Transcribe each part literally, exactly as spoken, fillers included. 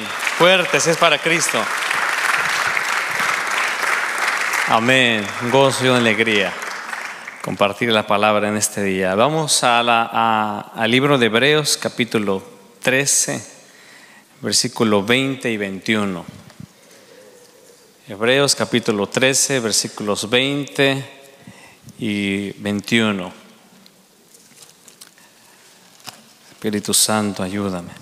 Fuerte, si es para Cristo. Amén. Gozo y alegría compartir la palabra en este día. Vamos a la, a, al libro de Hebreos, capítulo trece, versículo veinte y veintiuno. Hebreos, capítulo trece, versículos veinte y veintiuno. Espíritu Santo, ayúdame.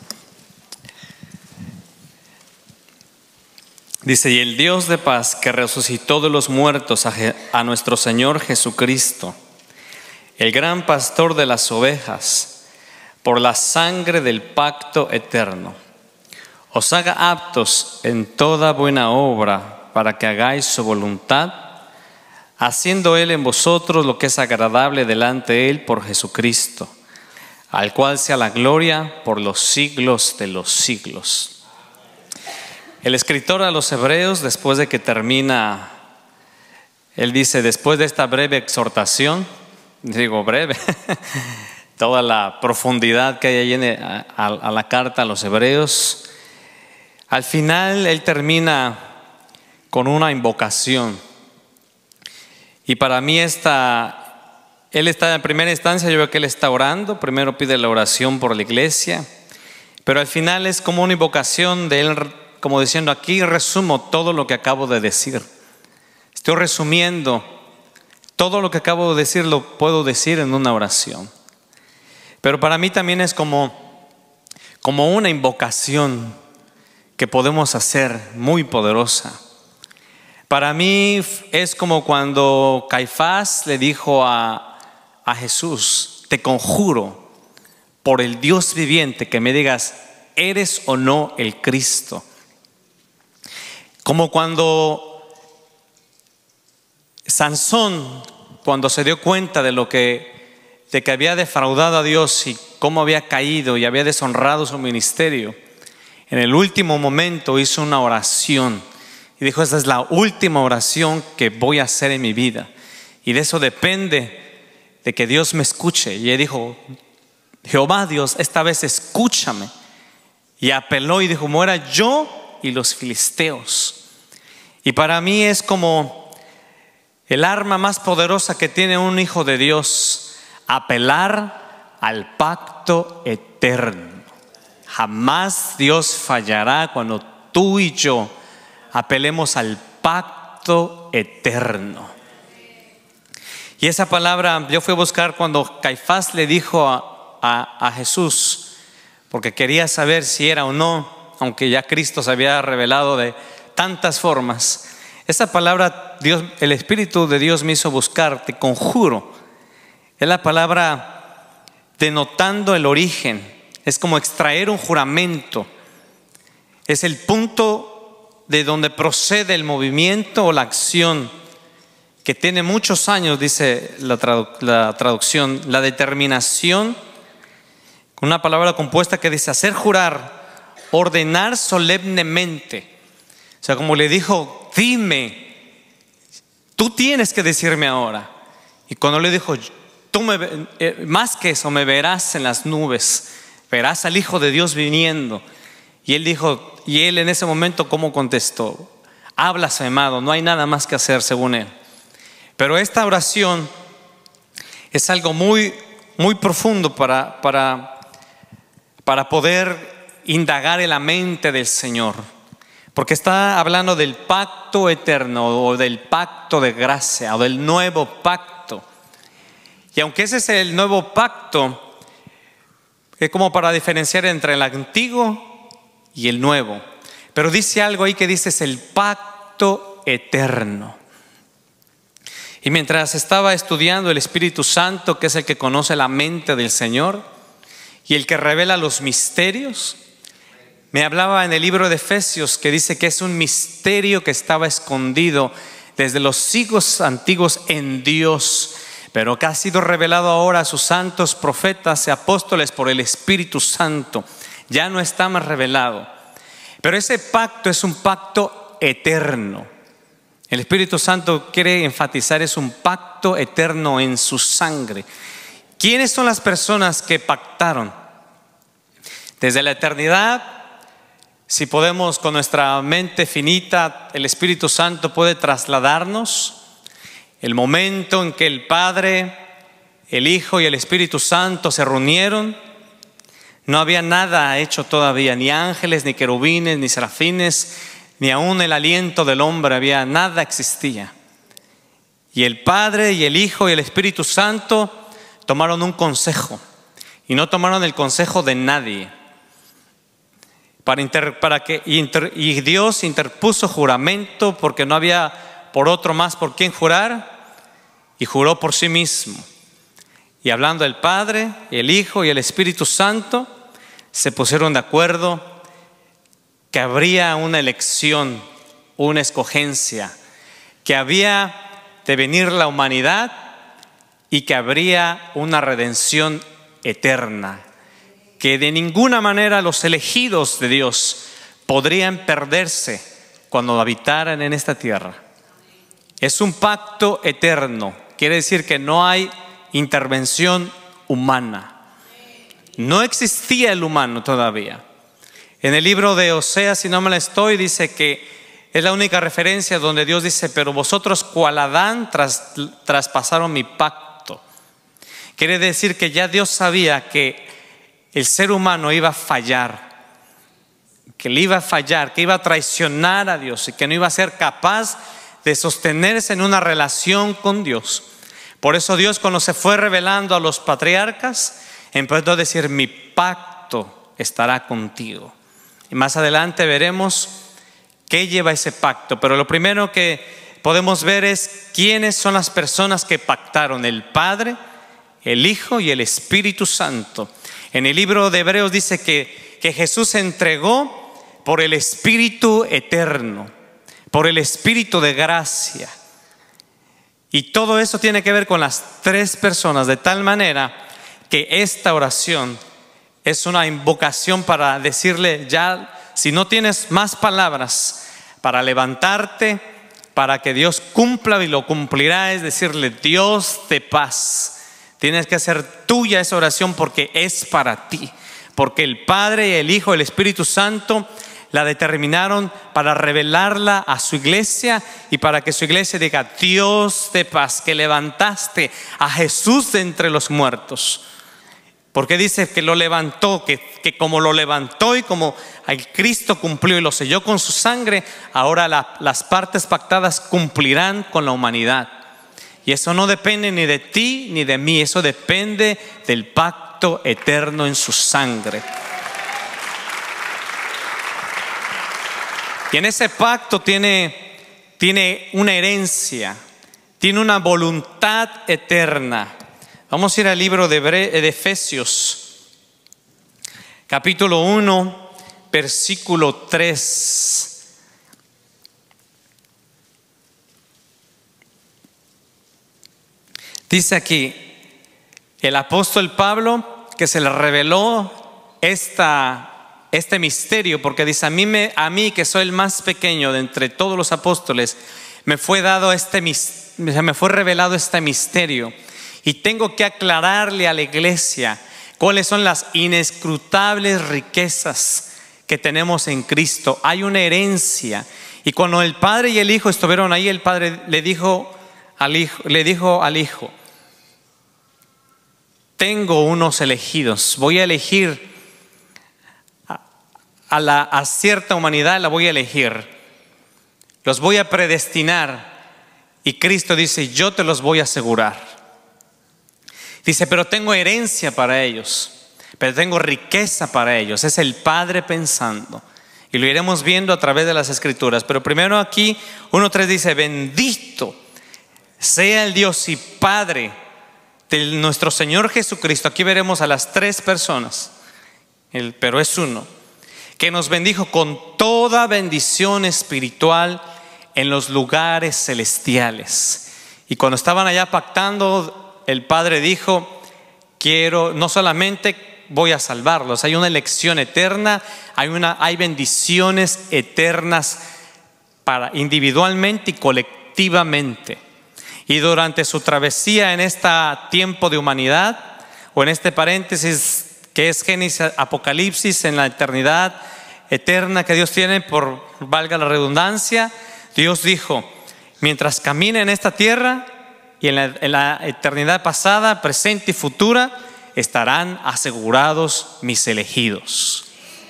Dice: y el Dios de paz, que resucitó de los muertos a, a nuestro Señor Jesucristo, el gran pastor de las ovejas, por la sangre del pacto eterno, os haga aptos en toda buena obra, para que hagáis su voluntad, haciendo Él en vosotros lo que es agradable delante de Él por Jesucristo, al cual sea la gloria por los siglos de los siglos. El escritor a los Hebreos, después de que termina, él dice, después de esta breve exhortación, digo breve, toda la profundidad que hay ahí en el, a, a la carta a los Hebreos, al final él termina con una invocación. Y para mí esta, él está en primera instancia, yo veo que él está orando, primero pide la oración por la iglesia, pero al final es como una invocación de él, como diciendo, aquí resumo todo lo que acabo de decir. Estoy resumiendo todo lo que acabo de decir, lo puedo decir en una oración. Pero para mí también es como, como una invocación que podemos hacer muy poderosa. Para mí es como cuando Caifás le dijo a, a Jesús: te conjuro por el Dios viviente que me digas, ¿eres o no el Cristo? Como cuando Sansón, cuando se dio cuenta de lo que, de que había defraudado a Dios y cómo había caído y había deshonrado su ministerio, en el último momento hizo una oración y dijo: esta es la última oración que voy a hacer en mi vida, y de eso depende de que Dios me escuche. Y él dijo: Jehová Dios, esta vez escúchame. Y apeló y dijo: muera yo y los filisteos. Y para mí es como el arma más poderosa que tiene un hijo de Dios: apelar al pacto eterno. Jamás Dios fallará cuando tú y yo apelemos al pacto eterno. Y esa palabra yo fui a buscar cuando Caifás le dijo a, a, a Jesús, porque quería saber si era o no, aunque ya Cristo se había revelado de tantas formas. Esa palabra, Dios, el Espíritu de Dios me hizo buscar, te conjuro. Es la palabra denotando el origen. Es como extraer un juramento. Es el punto de donde procede el movimiento o la acción, que tiene muchos años, dice la, tradu- la traducción, la determinación, una palabra compuesta que dice hacer jurar, ordenar solemnemente. O sea, como le dijo, dime, tú tienes que decirme ahora. Y cuando le dijo, tú me, eh, más que eso, me verás en las nubes, verás al Hijo de Dios viniendo. Y él dijo, y él en ese momento, ¿cómo contestó? Ha blasfemado, no hay nada más que hacer según él. Pero esta oración es algo muy, muy profundo para, para, para poder indagar en la mente del Señor. Porque está hablando del pacto eterno o del pacto de gracia o del nuevo pacto. Y aunque ese es el nuevo pacto, es como para diferenciar entre el antiguo y el nuevo. Pero dice algo ahí que dice es el pacto eterno. Y mientras estaba estudiando, el Espíritu Santo, que es el que conoce la mente del Señor y el que revela los misterios, me hablaba en el libro de Efesios, que dice que es un misterio que estaba escondido desde los siglos antiguos en Dios, pero que ha sido revelado ahora a sus santos profetas y apóstoles por el Espíritu Santo. Ya no está más revelado. Pero ese pacto es un pacto eterno. El Espíritu Santo quiere enfatizar, es un pacto eterno en su sangre. ¿Quiénes son las personas que pactaron? Desde la eternidad Si podemos, con nuestra mente finita, el Espíritu Santo puede trasladarnos el momento en que el Padre, el Hijo y el Espíritu Santo se reunieron. No había nada hecho todavía, ni ángeles, ni querubines, ni serafines, ni aún el aliento del hombre había, nada existía. Y el Padre y el Hijo y el Espíritu Santo tomaron un consejo, y no tomaron el consejo de nadie. Para, inter, para que, inter, y Dios interpuso juramento porque no había por otro más por quien jurar, y juró por sí mismo. Y hablando el Padre, el Hijo y el Espíritu Santo, se pusieron de acuerdo que habría una elección, una escogencia, que había de venir la humanidad y que habría una redención eterna, que de ninguna manera los elegidos de Dios podrían perderse cuando habitaran en esta tierra. Es un pacto eterno, quiere decir que no hay intervención humana. No existía el humano todavía. En el libro de Oseas, si no me la estoy, dice que es la única referencia donde Dios dice: pero vosotros cual Adán tras, traspasaron mi pacto. Quiere decir que ya Dios sabía que el ser humano iba a fallar, que le iba a fallar, que iba a traicionar a Dios y que no iba a ser capaz de sostenerse en una relación con Dios. Por eso Dios, cuando se fue revelando a los patriarcas, empezó a decir: mi pacto estará contigo. Y más adelante veremos qué lleva ese pacto. Pero lo primero que podemos ver es quiénes son las personas que pactaron: el Padre, el Hijo y el Espíritu Santo. En el libro de Hebreos dice que, que Jesús se entregó por el Espíritu eterno, por el Espíritu de gracia. Y todo eso tiene que ver con las tres personas, de tal manera que esta oración es una invocación para decirle: ya, si no tienes más palabras para levantarte, para que Dios cumpla, y lo cumplirá, es decirle: Dios de paz. Tienes que hacer tuya esa oración porque es para ti, porque el Padre, el Hijo y el Espíritu Santo la determinaron para revelarla a su iglesia y para que su iglesia diga: Dios de paz, que levantaste a Jesús de entre los muertos. Porque dice que lo levantó, que, que como lo levantó y como el Cristo cumplió y lo selló con su sangre, ahora la, las partes pactadas cumplirán con la humanidad. Y eso no depende ni de ti ni de mí, eso depende del pacto eterno en su sangre. Y en ese pacto tiene, tiene una herencia, tiene una voluntad eterna. Vamos a ir al libro de, de Efesios, capítulo uno, versículo tres. Dice aquí, el apóstol Pablo, que se le reveló esta, este misterio, porque dice: a mí, me, a mí que soy el más pequeño de entre todos los apóstoles, me fue dado este, me fue revelado este misterio, y tengo que aclararle a la iglesia cuáles son las inescrutables riquezas que tenemos en Cristo. Hay una herencia, y cuando el Padre y el Hijo estuvieron ahí, el Padre le dijo al Hijo, le dijo al Hijo: tengo unos elegidos, voy a elegir a, a, la, a cierta humanidad, la voy a elegir, los voy a predestinar. Y Cristo dice: yo te los voy a asegurar. Dice: pero tengo herencia para ellos, pero tengo riqueza para ellos. Es el Padre pensando, y lo iremos viendo a través de las Escrituras. Pero primero aquí uno tres dice: bendito sea el Dios y Padre de nuestro Señor Jesucristo. Aquí veremos a las tres personas, el, pero es uno, que nos bendijo con toda bendición espiritual en los lugares celestiales. Y cuando estaban allá pactando, el Padre dijo: quiero, no solamente voy a salvarlos, hay una elección eterna, hay, una, hay bendiciones eternas para individualmente y colectivamente. Y durante su travesía en este tiempo de humanidad, o en este paréntesis que es Génesis, Apocalipsis, en la eternidad, eterna que Dios tiene, por valga la redundancia, Dios dijo: mientras caminen en esta tierra y en la, en la eternidad pasada, presente y futura, estarán asegurados mis elegidos.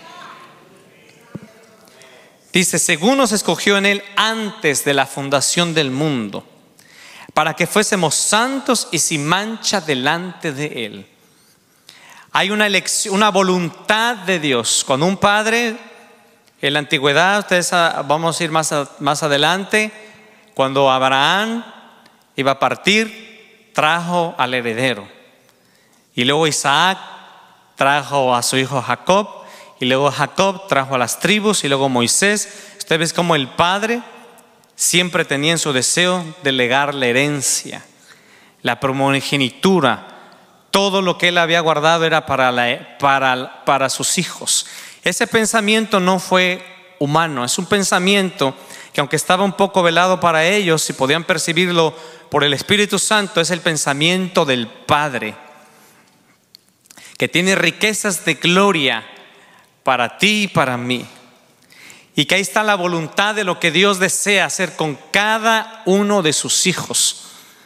Dice: según nos escogió en Él antes de la fundación del mundo, para que fuésemos santos y sin mancha delante de Él. Hay una elección, una voluntad de Dios. Cuando un padre en la antigüedad, ustedes vamos a ir más, a, más adelante, cuando Abraham iba a partir, trajo al heredero. Y luego Isaac trajo a su hijo Jacob. Y luego Jacob trajo a las tribus. Y luego Moisés. Usted ve cómo el padre siempre tenía en su deseo de legar la herencia, la primogenitura. Todo lo que él había guardado era para, la, para, para sus hijos. Ese pensamiento no fue humano. Es un pensamiento que, aunque estaba un poco velado para ellos y podían percibirlo por el Espíritu Santo, es el pensamiento del Padre, que tiene riquezas de gloria para ti y para mí. Y que ahí está la voluntad de lo que Dios desea hacer con cada uno de sus hijos.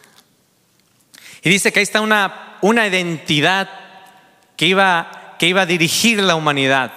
Y dice que ahí está una, una identidad que iba, que iba a dirigir la humanidad.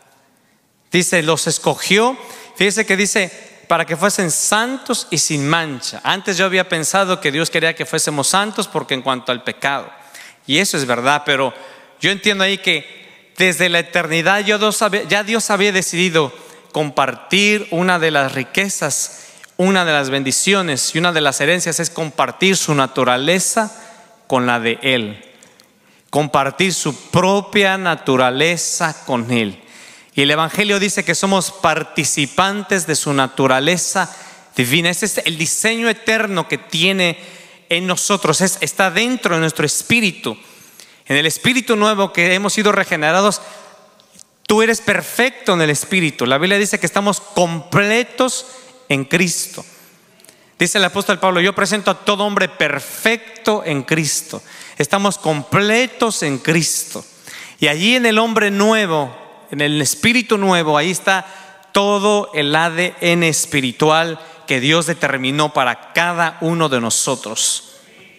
Dice: los escogió. Fíjese que dice: para que fuesen santos y sin mancha. Antes yo había pensado que Dios quería que fuésemos santos porque en cuanto al pecado. Y eso es verdad, pero yo entiendo ahí que desde la eternidad ya Dios había decidido compartir una de las riquezas, una de las bendiciones y una de las herencias es compartir su naturaleza con la de Él. Compartir su propia naturaleza con Él. Y el Evangelio dice que somos participantes de su naturaleza divina. Ese es el diseño eterno que tiene en nosotros. Es, está dentro de nuestro espíritu. En el espíritu nuevo que hemos sido regenerados, tú eres perfecto en el espíritu. La Biblia dice que estamos completos en Cristo. Dice el apóstol Pablo: yo presento a todo hombre perfecto en Cristo. Estamos completos en Cristo. Y allí en el hombre nuevo, en el espíritu nuevo, ahí está todo el A D N espiritual que Dios determinó para cada uno de nosotros.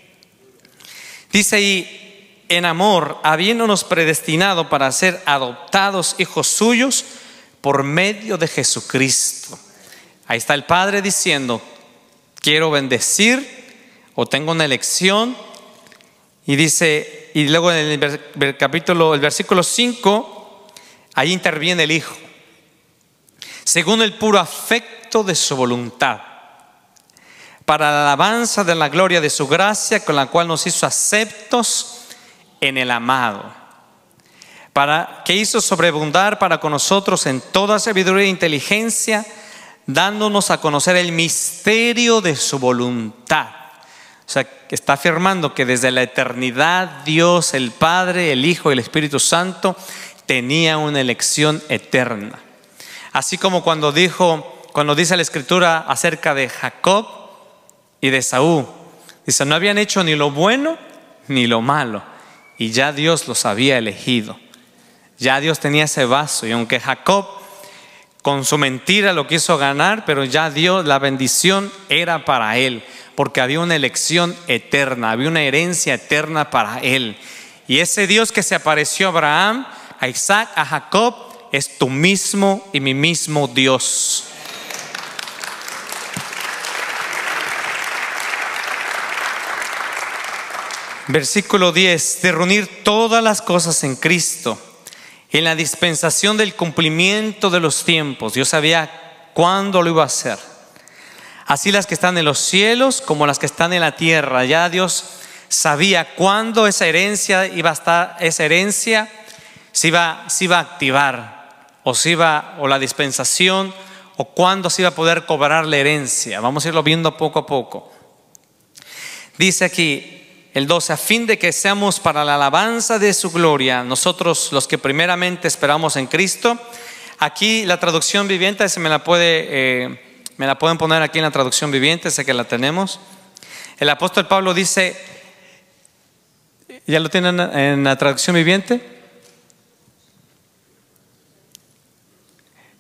Dice ahí: en amor, habiéndonos predestinado para ser adoptados hijos suyos por medio de Jesucristo. Ahí está el Padre diciendo: quiero bendecir, o tengo una elección. Y dice, y luego en el, el capítulo, el versículo cinco, ahí interviene el Hijo, según el puro afecto de su voluntad, para la alabanza de la gloria de su gracia, con la cual nos hizo aceptos en el amado, para que hizo sobreabundar para con nosotros en toda sabiduría e inteligencia, dándonos a conocer el misterio de su voluntad. O sea, que está afirmando que desde la eternidad Dios, el Padre, el Hijo y el Espíritu Santo tenía una elección eterna. Así como cuando dijo, cuando dice la Escritura acerca de Jacob y de Esaú, dice: no habían hecho ni lo bueno ni lo malo, y ya Dios los había elegido. Ya Dios tenía ese vaso, y aunque Jacob con su mentira lo quiso ganar, pero ya Dios, la bendición era para él, porque había una elección eterna, había una herencia eterna para él. Y ese Dios que se apareció a Abraham, a Isaac, a Jacob, es tu mismo y mi mismo Dios. Versículo diez: de reunir todas las cosas en Cristo, en la dispensación del cumplimiento de los tiempos. Dios sabía cuándo lo iba a hacer. Así las que están en los cielos como las que están en la tierra. Ya Dios sabía cuándo esa herencia iba a estar, esa herencia se iba, se iba a activar, o se iba, o la dispensación, o cuándo se iba a poder cobrar la herencia. Vamos a irlo viendo poco a poco. Dice aquí el doce: a fin de que seamos para la alabanza de su gloria, nosotros los que primeramente esperamos en Cristo. Aquí la traducción viviente, se me la puede, eh, me la pueden poner aquí en la traducción viviente, sé que la tenemos. El apóstol Pablo dice, ¿ya lo tienen en la traducción viviente?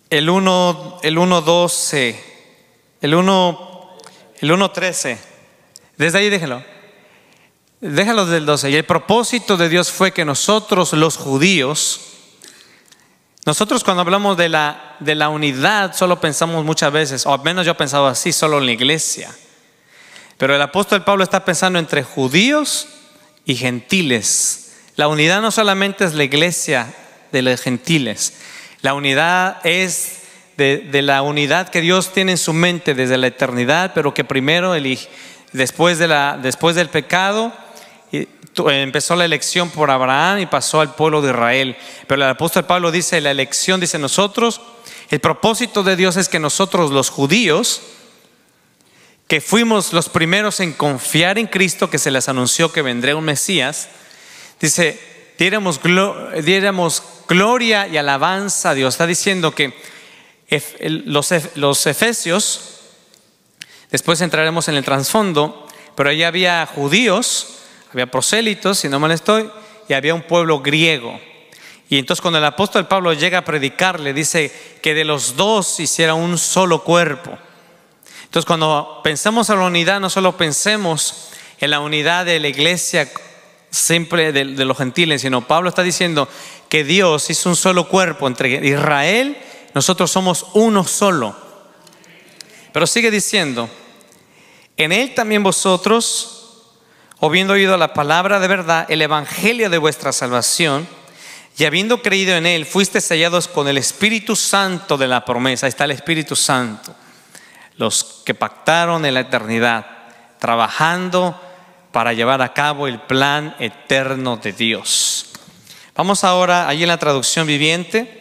el uno, el uno doce, el uno, el uno trece. Desde ahí déjenlo. Déjalo del doce. Y el propósito de Dios fue que nosotros los judíos, nosotros cuando hablamos de la, de la unidad solo pensamos muchas veces, o al menos yo he pensado así, solo en la iglesia. Pero el apóstol Pablo está pensando entre judíos y gentiles. La unidad no solamente es la iglesia de los gentiles. La unidad es de, de la unidad que Dios tiene en su mente desde la eternidad, pero que primero elige, después, de la, después del pecado empezó la elección por Abraham y pasó al pueblo de Israel. Pero el apóstol Pablo dice, la elección, dice nosotros, el propósito de Dios es que nosotros los judíos, que fuimos los primeros en confiar en Cristo, que se les anunció que vendría un Mesías, dice, diéramos, diéramos gloria y alabanza a Dios. Está diciendo que los, los efesios, después entraremos en el trasfondo, pero allí había judíos, había prosélitos, si no mal estoy, y había un pueblo griego. Y entonces cuando el apóstol Pablo llega a predicar, le dice que de los dos hiciera un solo cuerpo. Entonces cuando pensamos en la unidad, no solo pensemos en la unidad de la iglesia siempre de, de los gentiles, sino Pablo está diciendo que Dios hizo un solo cuerpo entre Israel, nosotros somos uno solo. Pero sigue diciendo, en él también vosotros, habiendo oído la palabra de verdad, el evangelio de vuestra salvación, y habiendo creído en él, fuiste sellados con el Espíritu Santo de la promesa. Ahí está el Espíritu Santo. Los que pactaron en la eternidad, trabajando para llevar a cabo el plan eterno de Dios. Vamos ahora allí en la traducción viviente,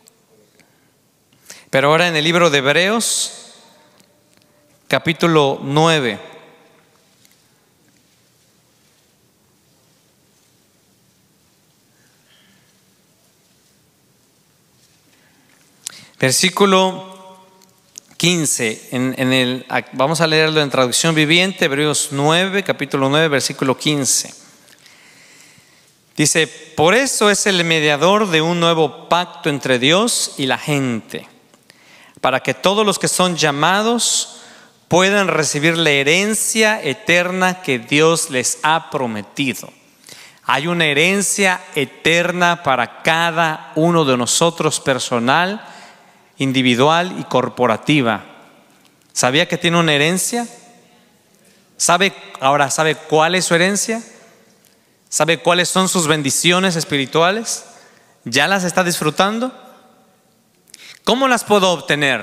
pero ahora en el libro de Hebreos, capítulo nueve. Versículo quince, en, en el, vamos a leerlo en traducción viviente, Hebreos nueve, capítulo nueve, versículo quince. Dice, por eso es el mediador de un nuevo pacto entre Dios y la gente, para que todos los que son llamados puedan recibir la herencia eterna que Dios les ha prometido. Hay una herencia eterna para cada uno de nosotros, personal, individual y corporativa. ¿Sabía que tiene una herencia? ¿Sabe, ahora sabe cuál es su herencia? ¿Sabe cuáles son sus bendiciones espirituales? ¿Ya las está disfrutando? ¿Cómo las puedo obtener?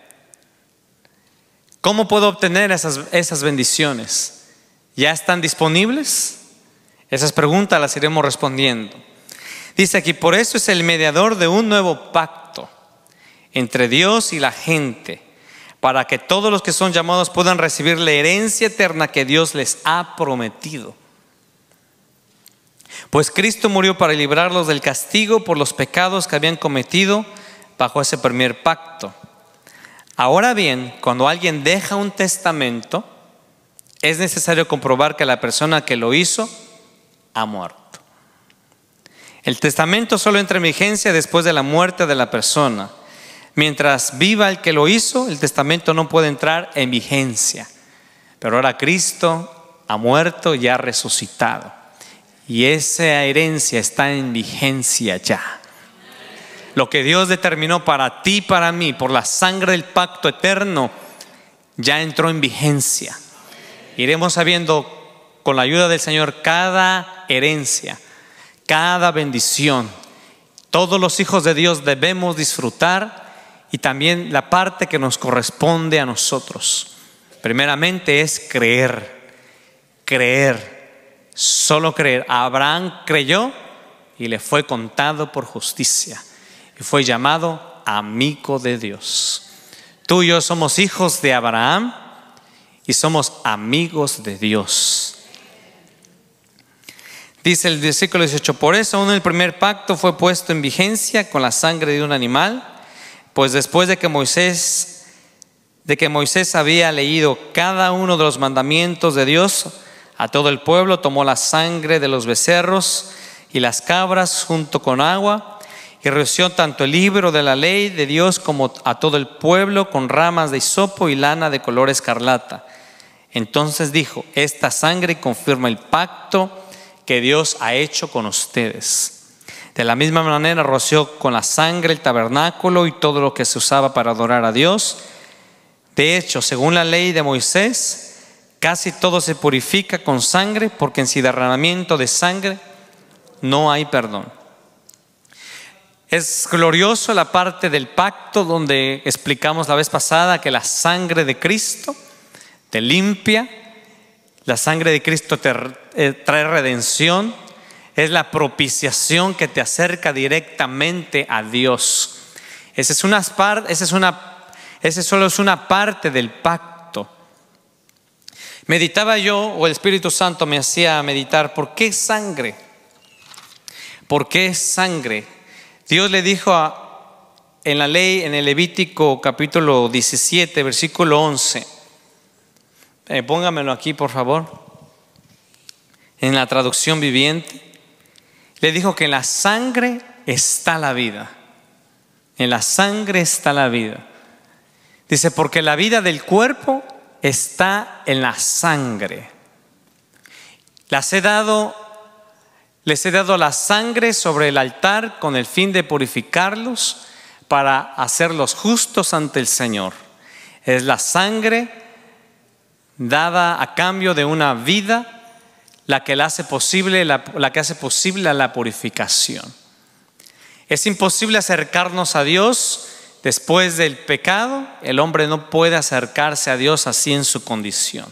¿Cómo puedo obtener esas, esas bendiciones? ¿Ya están disponibles? Esas preguntas las iremos respondiendo. Dice aquí, por eso es el mediador de un nuevo pacto entre Dios y la gente, para que todos los que son llamados puedan recibir la herencia eterna que Dios les ha prometido. Pues Cristo murió para librarlos del castigo por los pecados que habían cometido bajo ese primer pacto. Ahora bien, cuando alguien deja un testamento, es necesario comprobar que la persona que lo hizo ha muerto. El testamento solo entra en vigencia después de la muerte de la persona. Mientras viva el que lo hizo, el testamento no puede entrar en vigencia. Pero ahora Cristo ha muerto y ha resucitado. Y esa herencia está en vigencia ya. Lo que Dios determinó para ti y para mí por la sangre del pacto eterno ya entró en vigencia. Iremos sabiendo con la ayuda del Señor cada herencia, cada bendición. Todos los hijos de Dios debemos disfrutar, y también la parte que nos corresponde a nosotros. Primeramente es creer, creer, solo creer. Abraham creyó y le fue contado por justicia y fue llamado amigo de Dios. Tú y yo somos hijos de Abraham y somos amigos de Dios. Dice el versículo dieciocho, por eso aún el primer pacto fue puesto en vigencia con la sangre de un animal. Pues después de que Moisés, de que Moisés había leído cada uno de los mandamientos de Dios a todo el pueblo, tomó la sangre de los becerros y las cabras junto con agua y roció tanto el libro de la ley de Dios como a todo el pueblo con ramas de hisopo y lana de color escarlata. Entonces dijo: esta sangre confirma el pacto que Dios ha hecho con ustedes. De la misma manera roció con la sangre el tabernáculo y todo lo que se usaba para adorar a Dios. De hecho, según la ley de Moisés, casi todo se purifica con sangre, porque en sin derramamiento de sangre no hay perdón. Es glorioso la parte del pacto donde explicamos la vez pasada que la sangre de Cristo te limpia, la sangre de Cristo te eh, trae redención, es la propiciación que te acerca directamente a Dios. Esa es una parte, esa es una, esa solo es una parte del pacto. Meditaba yo, o el Espíritu Santo me hacía meditar, ¿por qué sangre? ¿Por qué sangre? Dios le dijo a, en la ley, en el Levítico capítulo diecisiete, versículo once. Eh, póngamelo aquí, por favor. En la traducción viviente. Le dijo que en la sangre está la vida. En la sangre está la vida. Dice, porque la vida del cuerpo está en la sangre. Las he dado, les he dado la sangre sobre el altar con el fin de purificarlos para hacerlos justos ante el Señor. Es la sangre dada a cambio de una vida la que la hace posible, la, la que hace posible la purificación. Es imposible acercarnos a Dios después del pecado. El hombre no puede acercarse a Dios así en su condición.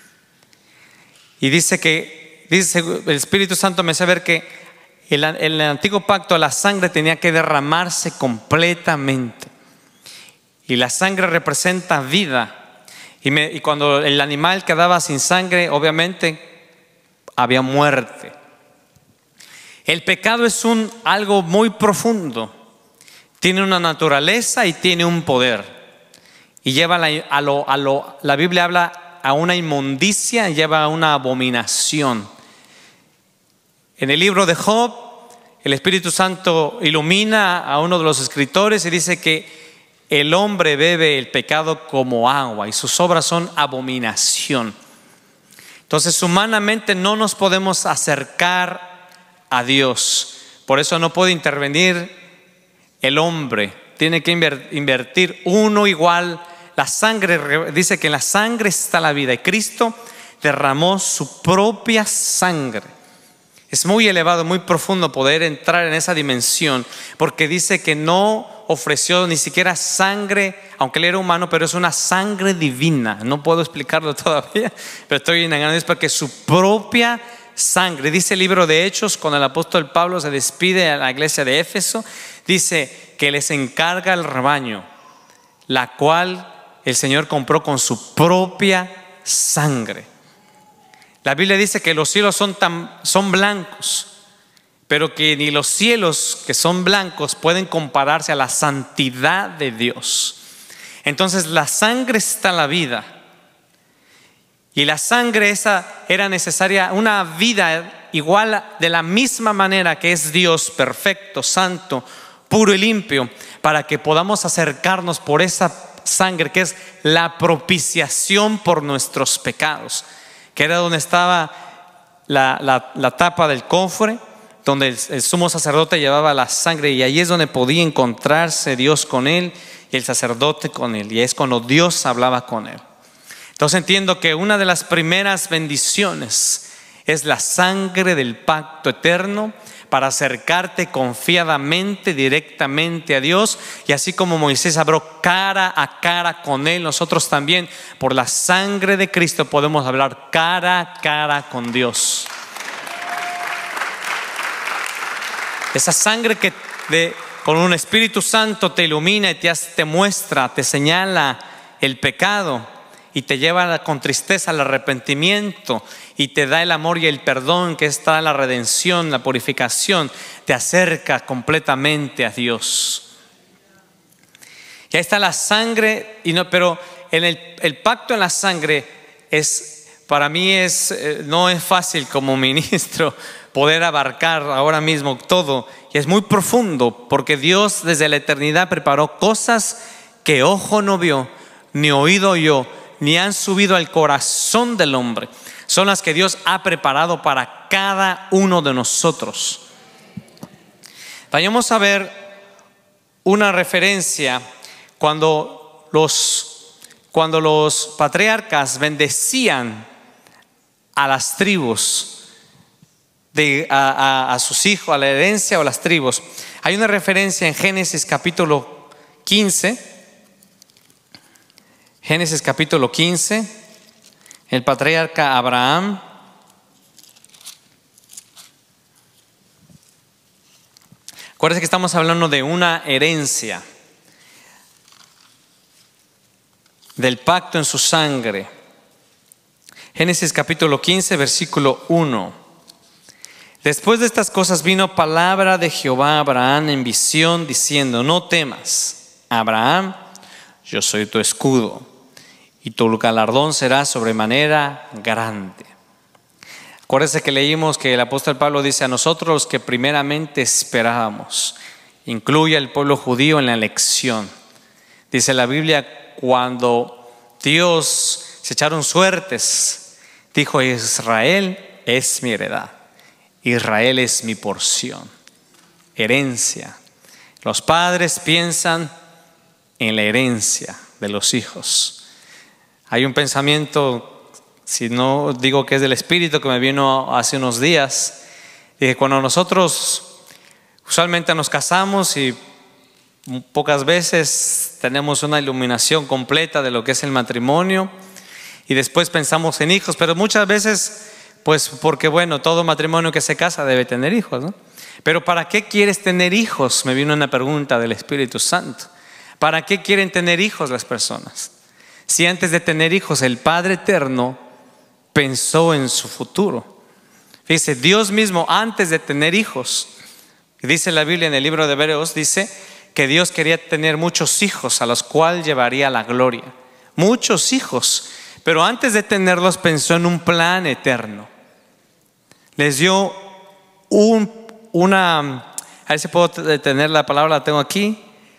Y dice que, dice el Espíritu Santo me hace ver que en el, el antiguo pacto la sangre tenía que derramarse completamente. Y la sangre representa vida. Y, me, y cuando el animal quedaba sin sangre, obviamente había muerte. El pecado es un, algo muy profundo. Tiene una naturaleza y tiene un poder. Y lleva la, a lo, a lo, la Biblia habla a una inmundicia, lleva a una abominación. En el libro de Job, el Espíritu Santo ilumina a uno de los escritores y dice que el hombre bebe el pecado como agua y sus obras son abominación. Entonces, humanamente no nos podemos acercar a Dios. Por eso no puede intervenir el hombre. Tiene que invertir uno igual. La sangre, dice que en la sangre está la vida. Y Cristo derramó su propia sangre. Es muy elevado, muy profundo poder entrar en esa dimensión, porque dice que no ofreció ni siquiera sangre, aunque él era humano, pero es una sangre divina. No puedo explicarlo todavía, pero estoy engañado. Es porque su propia sangre, dice el libro de Hechos, cuando el apóstol Pablo se despide a la iglesia de Éfeso, dice que les encarga el rebaño, la cual el Señor compró con su propia sangre. La Biblia dice que los cielos son, tan, son blancos, pero que ni los cielos que son blancos pueden compararse a la santidad de Dios. Entonces la sangre está la vida. Y la sangre esa era necesaria, una vida igual de la misma manera que es Dios perfecto, santo, puro y limpio, para que podamos acercarnos por esa sangre que es la propiciación por nuestros pecados, que era donde estaba la, la, la tapa del cofre, donde el, el sumo sacerdote llevaba la sangre, y ahí es donde podía encontrarse Dios con él y el sacerdote con él, y es cuando Dios hablaba con él. Entonces entiendo que una de las primeras bendiciones es la sangre del pacto eterno, para acercarte confiadamente, directamente a Dios. Y así como Moisés habló cara a cara con él, nosotros también por la sangre de Cristo podemos hablar cara a cara con Dios. Esa sangre que de, con un Espíritu Santo te ilumina y te, hace, te muestra, te señala el pecado y te lleva con tristeza al arrepentimiento y te da el amor y el perdón, que está la redención, la purificación, te acerca completamente a Dios. Y ahí está la sangre, y no, pero en el, el pacto en la sangre es, para mí es, no es fácil como ministro poder abarcar ahora mismo todo y es muy profundo, porque Dios desde la eternidad preparó cosas que ojo no vio, ni oído oyó, ni han subido al corazón del hombre. Son las que Dios ha preparado para cada uno de nosotros. Vayamos a ver una referencia cuando los, cuando los patriarcas bendecían a las tribus, de, a, a, a sus hijos, a la herencia o las tribus. Hay una referencia en Génesis capítulo quince. Génesis capítulo quince, el patriarca Abraham. Acuérdense que estamos hablando de una herencia, del pacto en su sangre. Génesis capítulo quince, versículo uno. Después de estas cosas vino palabra de Jehová a Abraham en visión, diciendo: no temas, Abraham, yo soy tu escudo, y tu galardón será sobremanera grande. Acuérdense que leímos que el apóstol Pablo dice: a nosotros los que primeramente esperábamos. Incluye al pueblo judío en la elección. Dice la Biblia, cuando Dios se echaron suertes, dijo: Israel es mi heredad, Israel es mi porción, herencia. Los padres piensan en la herencia de los hijos. Hay un pensamiento, si no digo que es del Espíritu, que me vino hace unos días, y que cuando nosotros usualmente nos casamos y pocas veces tenemos una iluminación completa de lo que es el matrimonio, y después pensamos en hijos, pero muchas veces, pues porque bueno, todo matrimonio que se casa debe tener hijos, ¿no? Pero ¿para qué quieres tener hijos? Me vino una pregunta del Espíritu Santo. ¿Para qué quieren tener hijos las personas? Si antes de tener hijos el Padre Eterno pensó en su futuro. Dice, Dios mismo antes de tener hijos, dice la Biblia en el libro de Hebreos, dice que Dios quería tener muchos hijos a los cuales llevaría la gloria. Muchos hijos, pero antes de tenerlos pensó en un plan eterno. Les dio un, una, a ver si puedo tener la palabra, la tengo aquí,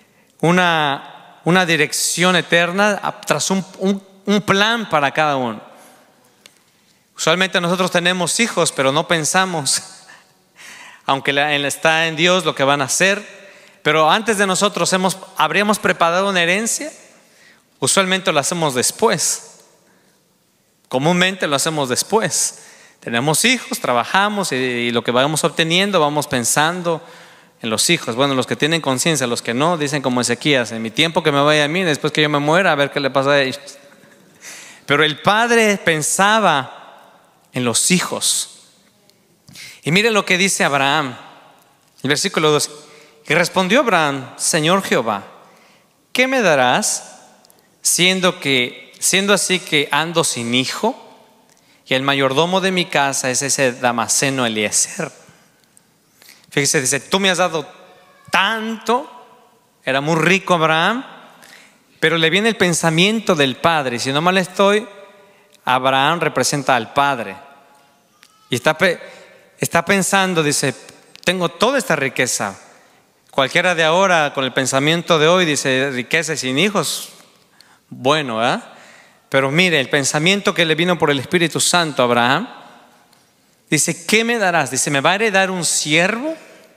una, una dirección eterna tras un, un, un plan para cada uno. Usualmente nosotros tenemos hijos, pero no pensamos, aunque está en Dios lo que van a hacer, pero antes de nosotros hemos, habríamos preparado una herencia. Usualmente lo hacemos después. Comúnmente lo hacemos después. Tenemos hijos, trabajamos y, y lo que vamos obteniendo vamos pensando en los hijos. Bueno, los que tienen conciencia, los que no, dicen como Ezequías: en mi tiempo que me vaya a mí, después que yo me muera, a ver qué le pasa a ellos. Pero el padre pensaba en los hijos. Y mire lo que dice Abraham, el versículo dos. Y respondió Abraham: Señor Jehová, ¿qué me darás siendo que siendo así que ando sin hijo, y el mayordomo de mi casa es ese Damaseno Eliezer? Fíjese, dice, tú me has dado tanto. Era muy rico Abraham, pero le viene el pensamiento del padre. Si no mal estoy, Abraham representa al padre y está, está pensando, dice, tengo toda esta riqueza. Cualquiera de ahora con el pensamiento de hoy dice, riqueza y sin hijos, bueno, ¿eh? Pero mire, el pensamiento que le vino por el Espíritu Santo a Abraham, dice, ¿qué me darás? Dice, ¿me va a heredar un siervo?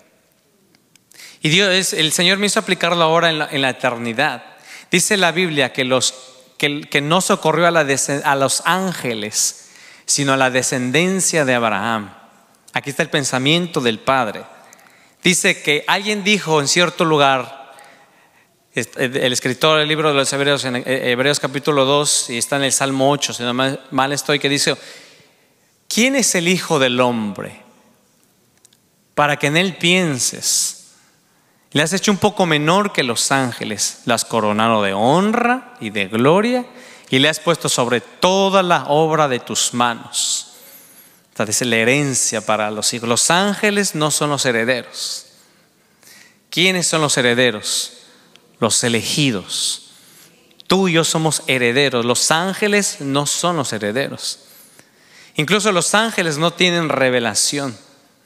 Y Dios, el Señor me hizo aplicarlo ahora en la, en la eternidad. Dice la Biblia que, los, que, que no socorrió a, la, a los ángeles, sino a la descendencia de Abraham. Aquí está el pensamiento del Padre. Dice que alguien dijo en cierto lugar, el escritor del libro de los Hebreos, en Hebreos capítulo dos, y está en el Salmo ocho, si no mal estoy, que dice, ¿quién es el Hijo del Hombre para que en él pienses? Le has hecho un poco menor que los ángeles, le has coronado de honra y de gloria y le has puesto sobre toda la obra de tus manos. Entonces, la herencia para los hijos. Los ángeles no son los herederos. ¿Quiénes son los herederos? Los elegidos. Tú y yo somos herederos. Los ángeles no son los herederos. Incluso los ángeles no tienen revelación.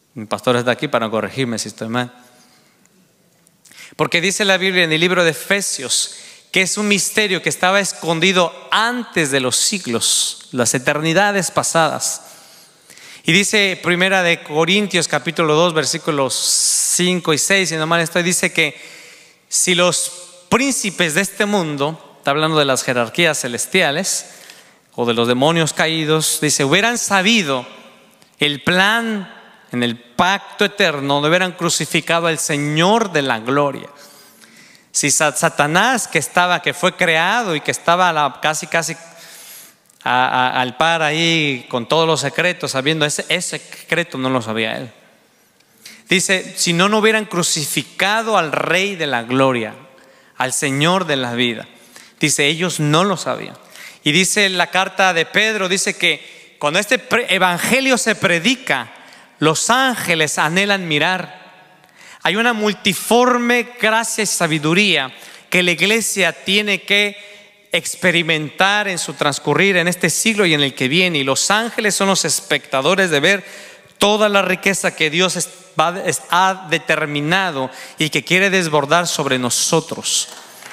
Mi pastor está aquí para corregirme si estoy mal. Porque dice la Biblia en el libro de Efesios que es un misterio que estaba escondido antes de los siglos, las eternidades pasadas. Y dice Primera de Corintios capítulo dos versículos cinco y seis, si no mal estoy, dice que si los príncipes de este mundo, está hablando de las jerarquías celestiales o de los demonios caídos, dice, hubieran sabido el plan en el pacto eterno, hubieran crucificado al Señor de la gloria. Si Satanás, que estaba, que fue creado y que estaba a la, casi casi a, a, al par ahí con todos los secretos, sabiendo ese, ese secreto no lo sabía él. Dice, si no, no hubieran crucificado al Rey de la gloria, al Señor de la vida. Dice, ellos no lo sabían. Y dice la carta de Pedro, dice que cuando este evangelio se predica, los ángeles anhelan mirar. Hay una multiforme gracia y sabiduría que la iglesia tiene que experimentar en su transcurrir en este siglo y en el que viene. Y los ángeles son los espectadores de ver toda la riqueza que Dios ha determinado y que quiere desbordar sobre nosotros.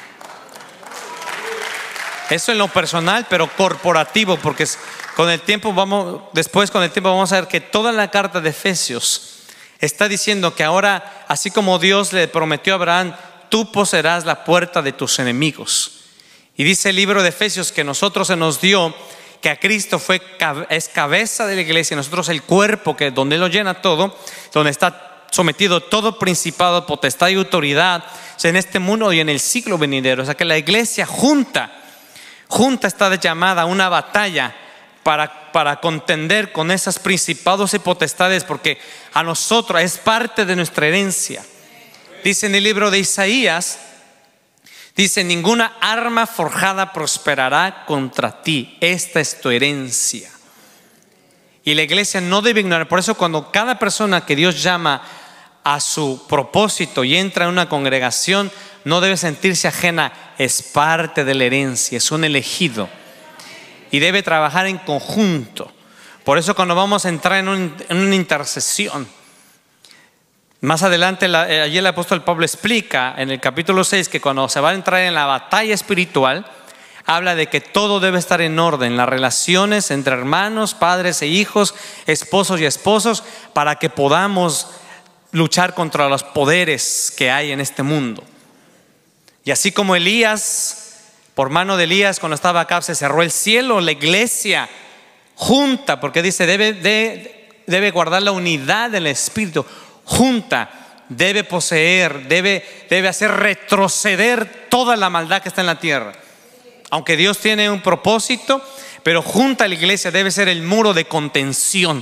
Eso en lo personal, pero corporativo, porque con el tiempo vamos, después con el tiempo vamos a ver que toda la carta de Efesios está diciendo que ahora, así como Dios le prometió a Abraham, tú poseerás la puerta de tus enemigos. Y dice el libro de Efesios que nosotros se nos dio que a Cristo fue, es cabeza de la iglesia, nosotros el cuerpo, que donde Él lo llena todo, donde está sometido todo principado, potestad y autoridad, o sea, en este mundo y en el siglo venidero. O sea que la iglesia junta, junta está llamada a una batalla para, para contender con esos principados y potestades, porque a nosotros es parte de nuestra herencia. Dice en el libro de Isaías, dice, ninguna arma forjada prosperará contra ti, esta es tu herencia. Y la iglesia no debe ignorar. Por eso cuando cada persona que Dios llama a su propósito y entra en una congregación, no debe sentirse ajena, es parte de la herencia, es un elegido y debe trabajar en conjunto. Por eso cuando vamos a entrar en, un, en una intercesión, más adelante la, allí el apóstol Pablo explica en el capítulo seis que cuando se va a entrar en la batalla espiritual, habla de que todo debe estar en orden, las relaciones entre hermanos, padres e hijos, esposos y esposos, para que podamos luchar contra los poderes que hay en este mundo. Y así como Elías, por mano de Elías, cuando estaba acá se cerró el cielo, la iglesia junta, porque dice debe, de, debe guardar la unidad del espíritu, junta, debe poseer, debe, debe hacer retroceder toda la maldad que está en la tierra. Aunque Dios tiene un propósito, pero junta la iglesia debe ser el muro de contención,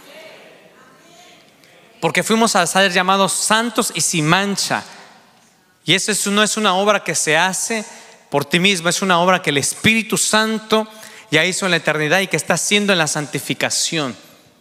porque fuimos a ser llamados santos y sin mancha. Y eso es, no es una obra que se hace por ti mismo, es una obra que el Espíritu Santo ya hizo en la eternidad y que está haciendo en la santificación.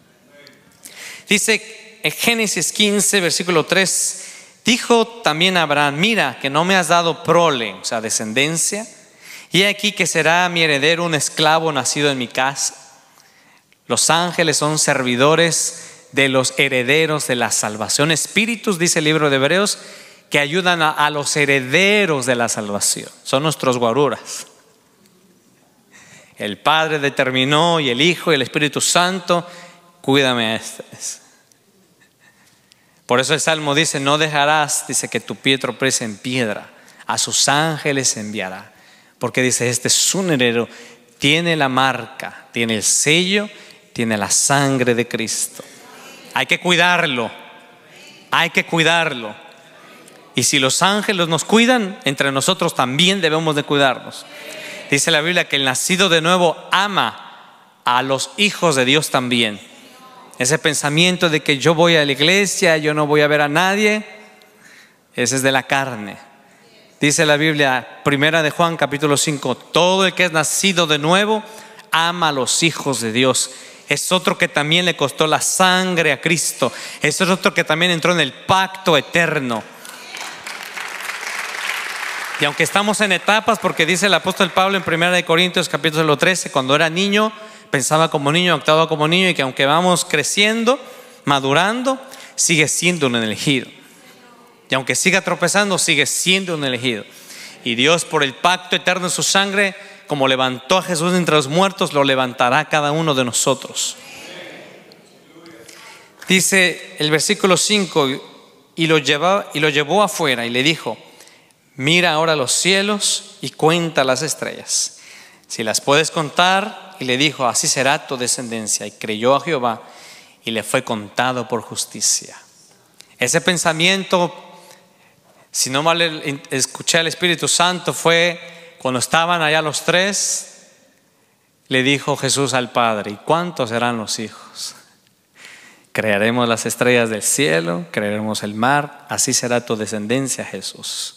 Dice en Génesis quince versículo tres, dijo también Abraham, mira que no me has dado prole, o sea descendencia, y aquí que será mi heredero un esclavo nacido en mi casa. Los ángeles son servidores de los herederos de la salvación, espíritus, dice el libro de Hebreos, que ayudan a, a los herederos de la salvación. Son nuestros guaruras. El Padre determinó y el Hijo y el Espíritu Santo, cuídame a estos. Por eso el Salmo dice, no dejarás, dice, que tu pie tropiece en piedra, a sus ángeles enviará. Porque dice, este es un heredero, tiene la marca, tiene el sello, tiene la sangre de Cristo. Hay que cuidarlo, hay que cuidarlo. Y si los ángeles nos cuidan, entre nosotros también debemos de cuidarnos. Dice la Biblia que el nacido de nuevo ama a los hijos de Dios también. Ese pensamiento de que yo voy a la iglesia, yo no voy a ver a nadie, ese es de la carne. Dice la Biblia, primera de Juan capítulo cinco, todo el que es nacido de nuevo ama a los hijos de Dios. Es otro que también le costó la sangre a Cristo. Es otro que también entró en el pacto eterno. Y aunque estamos en etapas, porque dice el apóstol Pablo en primera de Corintios capítulo trece, cuando era niño, pensaba como niño, actuaba como niño, y que aunque vamos creciendo, madurando, sigue siendo un elegido. Y aunque siga tropezando, sigue siendo un elegido. Y Dios, por el pacto eterno en su sangre, como levantó a Jesús entre los muertos, lo levantará a cada uno de nosotros. Dice el versículo cinco, y lo, llevó, y lo llevó afuera y le dijo: mira ahora los cielos y cuenta las estrellas, si las puedes contar. Y le dijo: así será tu descendencia. Y creyó a Jehová y le fue contado por justicia. Ese pensamiento, si no mal escuché al Espíritu Santo, fue cuando estaban allá los tres. Le dijo Jesús al Padre: ¿y cuántos serán los hijos? Crearemos las estrellas del cielo, crearemos el mar, así será tu descendencia, Jesús.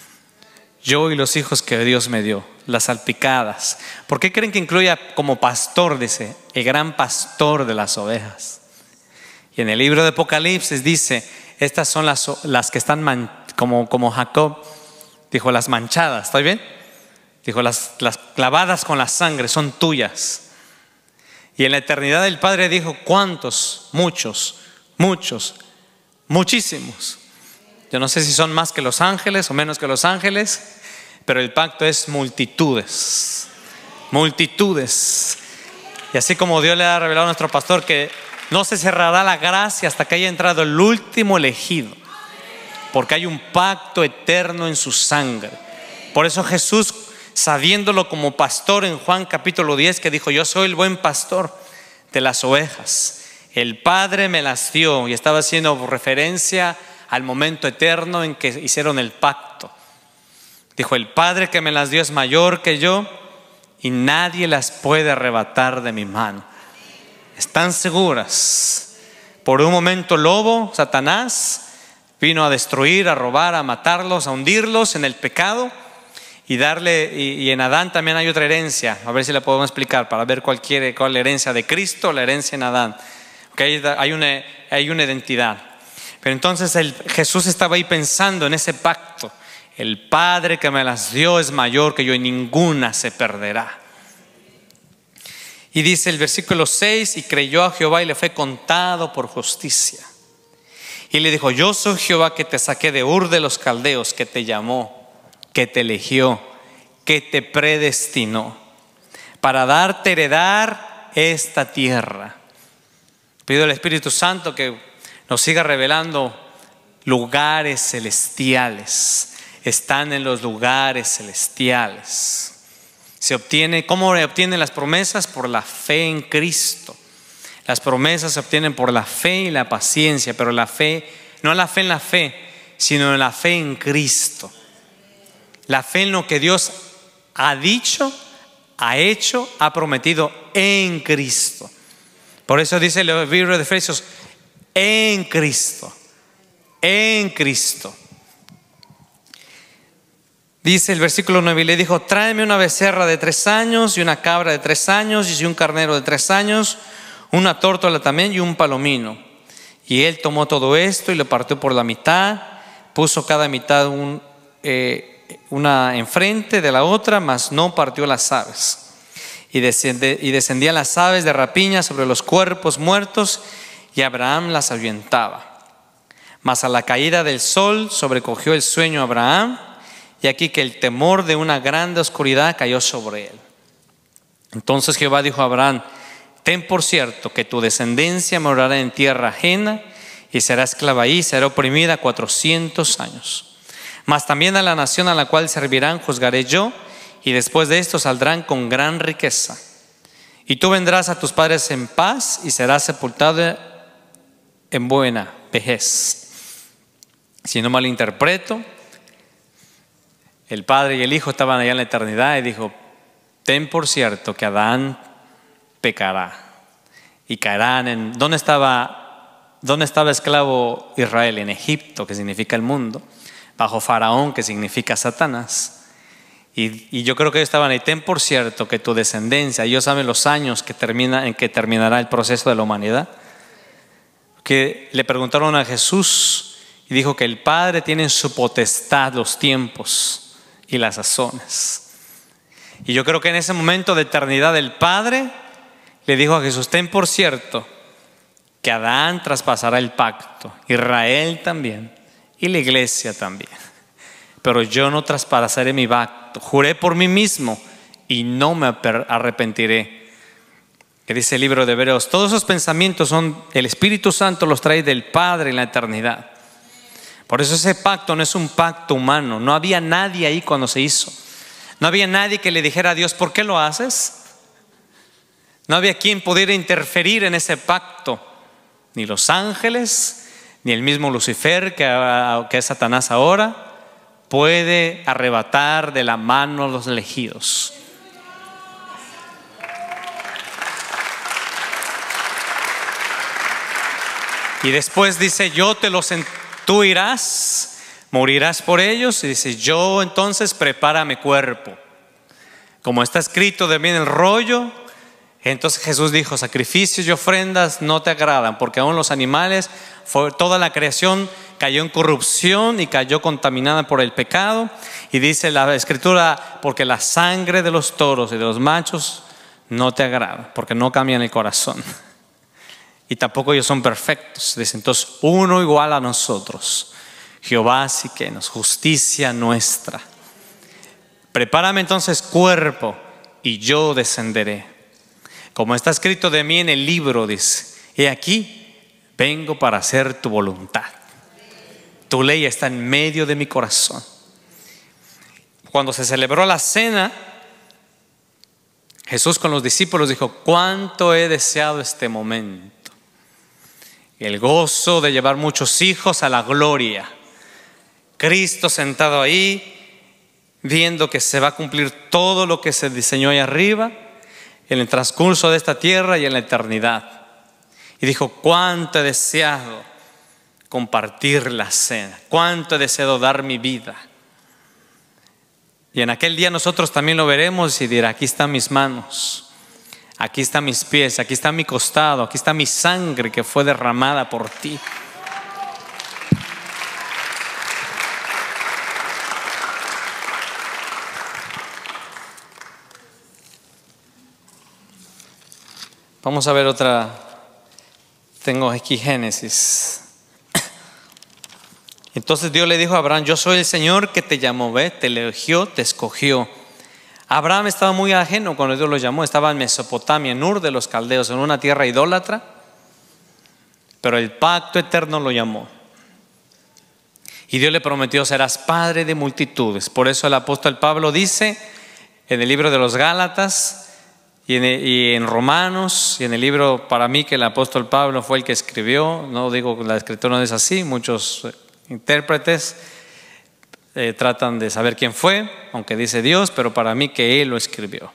Yo y los hijos que Dios me dio, las salpicadas. ¿Por qué creen que incluya como pastor? Dice, el gran pastor de las ovejas. Y en el libro de Apocalipsis dice, estas son las, las que están man, como, como Jacob dijo, las manchadas. ¿Está bien? Dijo, las, las clavadas con la sangre son tuyas. Y en la eternidad el Padre dijo: ¿cuántos? Muchos, muchos, muchísimos. Yo no sé si son más que los ángeles o menos que los ángeles, pero el pacto es multitudes, multitudes. Y así como Dios le ha revelado a nuestro pastor que no se cerrará la gracia hasta que haya entrado el último elegido, porque hay un pacto eterno en su sangre. Por eso Jesús, sabiéndolo como pastor en Juan capítulo diez, que dijo: yo soy el buen pastor de las ovejas, el Padre me las dio, y estaba haciendo referencia al momento eterno en que hicieron el pacto. Dijo: el Padre que me las dio es mayor que yo y nadie las puede arrebatar de mi mano. Están seguras. Por un momento lobo, Satanás, vino a destruir, a robar, a matarlos, a hundirlos en el pecado y darle, y, y en Adán también hay otra herencia. A ver si la podemos explicar para ver cuál quiere, cuál es la herencia de Cristo, la herencia en Adán. Okay, hay una, hay una identidad. Pero entonces el, Jesús estaba ahí pensando en ese pacto. El Padre que me las dio es mayor que yo y ninguna se perderá. Y dice el versículo seis: y creyó a Jehová y le fue contado por justicia. Y le dijo: yo soy Jehová que te saqué de Ur de los Caldeos, que te llamó, que te eligió, que te predestinó para darte heredar esta tierra. Pido al Espíritu Santo que nos siga revelando lugares celestiales. Están en los lugares celestiales. Se obtiene, ¿cómo obtienen las promesas? Por la fe en Cristo. Las promesas se obtienen por la fe y la paciencia, pero la fe, no la fe en la fe, sino en la fe en Cristo. La fe en lo que Dios ha dicho, ha hecho, ha prometido en Cristo. Por eso dice el libro de Efesios: en Cristo, en Cristo. Dice el versículo nueve: y le dijo: tráeme una becerra de tres años y una cabra de tres años y un carnero de tres años, una tórtola también y un palomino. Y él tomó todo esto y lo partió por la mitad, puso cada mitad un, eh, una enfrente de la otra, mas no partió las aves. Y, descende, y descendían las aves de rapiña sobre los cuerpos muertos, y Abraham las ahuyentaba. Mas a la caída del sol sobrecogió el sueño a Abraham, y aquí que el temor de una grande oscuridad cayó sobre él. Entonces Jehová dijo a Abraham: ten por cierto que tu descendencia morará en tierra ajena y será esclava ahí, será oprimida cuatrocientos años. Mas también a la nación a la cual servirán juzgaré yo, y después de esto saldrán con gran riqueza. Y tú vendrás a tus padres en paz y serás sepultado en buena vejez. Si no malinterpreto, el Padre y el Hijo estaban allá en la eternidad y dijo: ten por cierto que Adán pecará y caerán en... ¿Dónde estaba, dónde estaba esclavo Israel? En Egipto, que significa el mundo, bajo Faraón, que significa Satanás. Y, y yo creo que ellos estaban ahí: ten por cierto que tu descendencia, ellos saben los años que termina, en que terminará el proceso de la humanidad. Que le preguntaron a Jesús y dijo que el Padre tiene en su potestad los tiempos y las sazones. Y yo creo que en ese momento de eternidad el Padre le dijo a Jesús: ten por cierto que Adán traspasará el pacto, Israel también y la iglesia también. Pero yo no traspasaré mi pacto. Juré por mí mismo y no me arrepentiré. Que dice el libro de Hebreos, todos esos pensamientos son, el Espíritu Santo los trae del Padre en la eternidad. Por eso ese pacto no es un pacto humano. No había nadie ahí cuando se hizo. No había nadie que le dijera a Dios, ¿por qué lo haces? No había quien pudiera interferir en ese pacto. Ni los ángeles, ni el mismo Lucifer, que, que es Satanás ahora, puede arrebatar de la mano a los elegidos. Y después dice, yo te los, tú irás, morirás por ellos. Y dice, yo entonces prepara mi cuerpo. Como está escrito de mí en el rollo. Entonces Jesús dijo, sacrificios y ofrendas no te agradan, porque aún los animales, fue, toda la creación cayó en corrupción y cayó contaminada por el pecado. Y dice la Escritura, porque la sangre de los toros y de los machos no te agrada, porque no cambian el corazón. Y tampoco ellos son perfectos. Dice, entonces uno igual a nosotros, Jehová sí que nos, justicia nuestra. Prepárame entonces cuerpo y yo descenderé. Como está escrito de mí en el libro, dice, he aquí, vengo para hacer tu voluntad. Tu ley está en medio de mi corazón. Cuando se celebró la cena, Jesús con los discípulos dijo, cuánto he deseado este momento. El gozo de llevar muchos hijos a la gloria. Cristo sentado ahí, viendo que se va a cumplir todo lo que se diseñó ahí arriba, en el transcurso de esta tierra y en la eternidad. Y dijo, cuánto he deseado compartir la cena, cuánto he deseado dar mi vida. Y en aquel día nosotros también lo veremos y dirá, aquí están mis manos, aquí están mis pies, aquí está mi costado, aquí está mi sangre que fue derramada por ti. Vamos a ver otra. Tengo aquí Génesis. Entonces Dios le dijo a Abraham, yo soy el Señor que te llamó, ¿ve? Te eligió, te escogió. Abraham estaba muy ajeno cuando Dios lo llamó. Estaba en Mesopotamia, en Ur de los Caldeos, en una tierra idólatra. Pero el pacto eterno lo llamó. Y Dios le prometió, serás padre de multitudes. Por eso el apóstol Pablo dice en el libro de los Gálatas y en, y en Romanos, y en el libro, para mí que el apóstol Pablo fue el que escribió, no digo que la escritura no es así, muchos intérpretes eh, tratan de saber quién fue, aunque dice Dios, pero para mí que él lo escribió.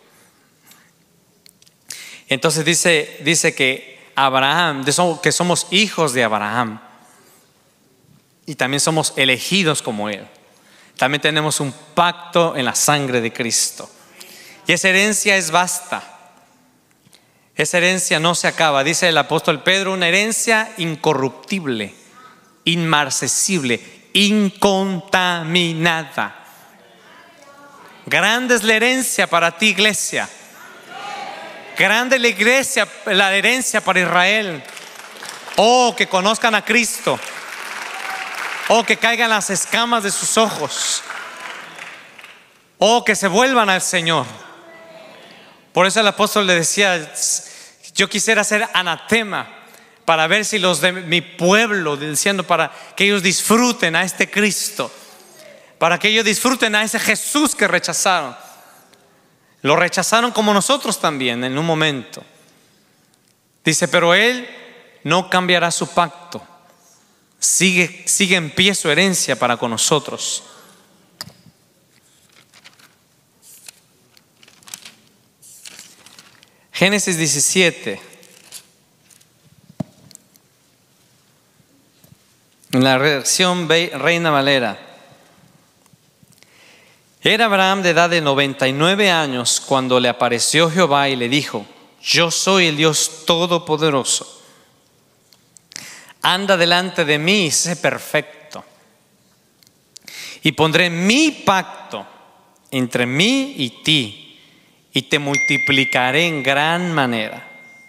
Entonces dice, dice que Abraham, que somos hijos de Abraham y también somos elegidos como él. También tenemos un pacto en la sangre de Cristo y esa herencia es vasta. Esa herencia no se acaba, dice el apóstol Pedro, una herencia incorruptible, inmarcesible, incontaminada. Grande es la herencia para ti, iglesia. Grande es la iglesia, la herencia para Israel. Oh, que conozcan a Cristo. Oh, que caigan las escamas de sus ojos. Oh, que se vuelvan al Señor. Por eso el apóstol le decía, yo quisiera ser anatema para ver si los de mi pueblo, diciendo para que ellos disfruten a este Cristo, para que ellos disfruten a ese Jesús que rechazaron. Lo rechazaron como nosotros también en un momento. Dice, pero Él no cambiará su pacto. Sigue, sigue en pie su herencia para con nosotros. Génesis diecisiete. En la versión Reina Valera. Era Abraham de edad de noventa y nueve años cuando le apareció Jehová y le dijo, yo soy el Dios Todopoderoso. Anda delante de mí y sé perfecto. Y pondré mi pacto entre mí y ti, y te multiplicaré en gran manera.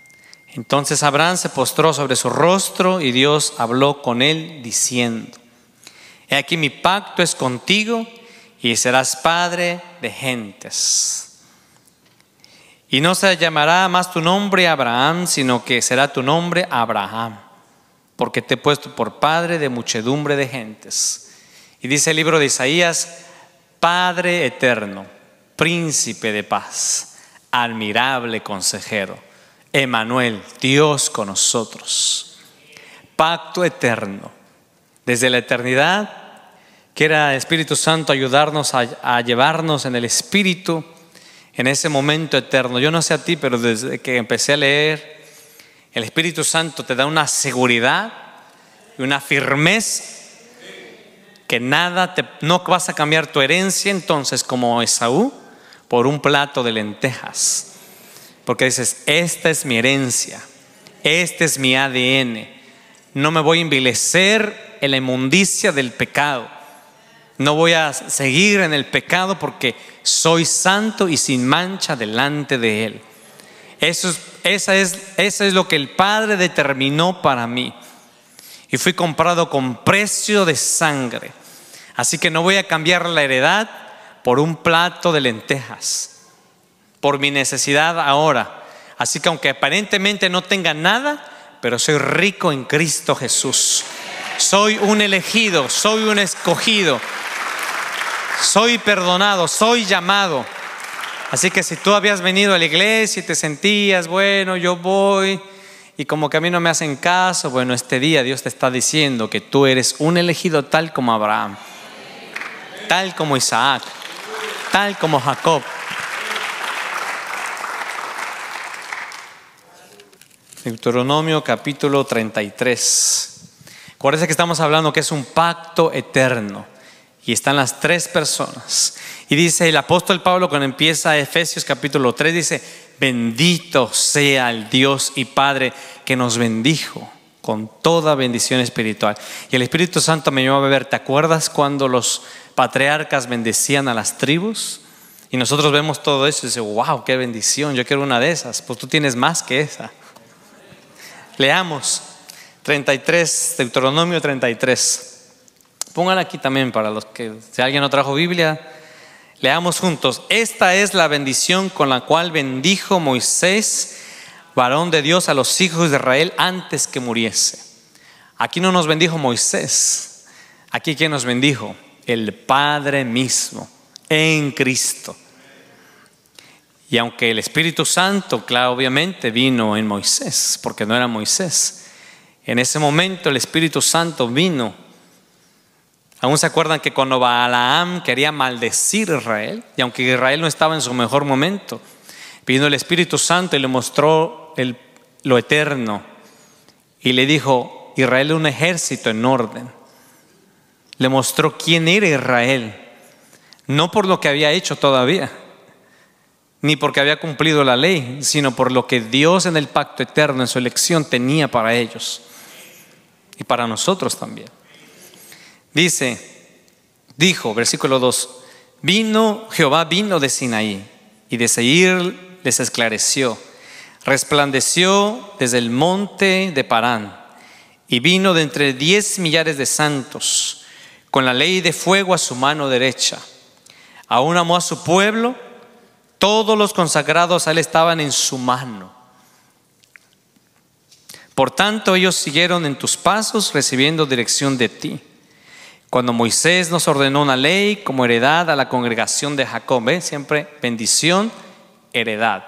Entonces Abraham se postró sobre su rostro y Dios habló con él diciendo: He aquí mi pacto es contigo y serás padre de gentes. Y no se llamará más tu nombre Abraham, sino que será tu nombre Abraham, porque te he puesto por padre de muchedumbre de gentes. Y dice el libro de Isaías: Padre eterno, príncipe de paz, admirable consejero, Emmanuel, Dios con nosotros. Pacto eterno. Desde la eternidad quiera el Espíritu Santo ayudarnos a, a llevarnos en el Espíritu en ese momento eterno. Yo no sé a ti, pero desde que empecé a leer, el Espíritu Santo te da una seguridad y una firmeza que nada te, no vas a cambiar tu herencia entonces como Esaú por un plato de lentejas, porque dices: esta es mi herencia, este es mi A D N. No me voy a envilecer en la inmundicia del pecado, no voy a seguir en el pecado porque soy santo y sin mancha delante de Él. Eso es, esa es, eso es lo que el Padre determinó para mí. Y fui comprado con precio de sangre. Así que no voy a cambiar la heredad por un plato de lentejas, por mi necesidad ahora. Así que aunque aparentemente no tenga nada, pero soy rico en Cristo Jesús. Soy un elegido, soy un escogido, soy perdonado, soy llamado. Así que si tú habías venido a la iglesia y te sentías, bueno, yo voy y como que a mí no me hacen caso, bueno, este día Dios te está diciendo que tú eres un elegido tal como Abraham, tal como Isaac, tal como Jacob. Deuteronomio capítulo treinta y tres. Acuérdense que estamos hablando que es un pacto eterno y están las tres personas. Y dice el apóstol Pablo cuando empieza Efesios capítulo tres, dice: bendito sea el Dios y Padre que nos bendijo con toda bendición espiritual. Y el Espíritu Santo me llevó a ver, ¿te acuerdas cuando los patriarcas bendecían a las tribus? Y nosotros vemos todo eso y dice: wow, qué bendición, yo quiero una de esas. Pues tú tienes más que esa. Leamos treinta y tres, Deuteronomio treinta y tres. Pónganla aquí también para los que, si alguien no trajo Biblia, leamos juntos. Esta es la bendición con la cual bendijo Moisés, varón de Dios, a los hijos de Israel antes que muriese. Aquí no nos bendijo Moisés. Aquí ¿quién nos bendijo? El Padre mismo en Cristo. Y aunque el Espíritu Santo, claro, obviamente vino en Moisés, porque no era Moisés, en ese momento el Espíritu Santo vino. Aún se acuerdan que cuando Balaam quería maldecir a Israel, y aunque Israel no estaba en su mejor momento, vino el Espíritu Santo y le mostró el, lo eterno, y le dijo: Israel es un ejército en orden. Le mostró quién era Israel, no por lo que había hecho todavía, ni porque había cumplido la ley, sino por lo que Dios en el pacto eterno, en su elección, tenía para ellos y para nosotros también. Dice, dijo, versículo dos: vino Jehová, vino de Sinaí, y de Seir les esclareció, resplandeció desde el monte de Parán, y vino de entre diez millares de santos, con la ley de fuego a su mano derecha. Aún amó a su pueblo, todos los consagrados a él estaban en su mano. Por tanto ellos siguieron en tus pasos, recibiendo dirección de ti. Cuando Moisés nos ordenó una ley como heredad a la congregación de Jacob, ¿eh? Siempre bendición, heredad.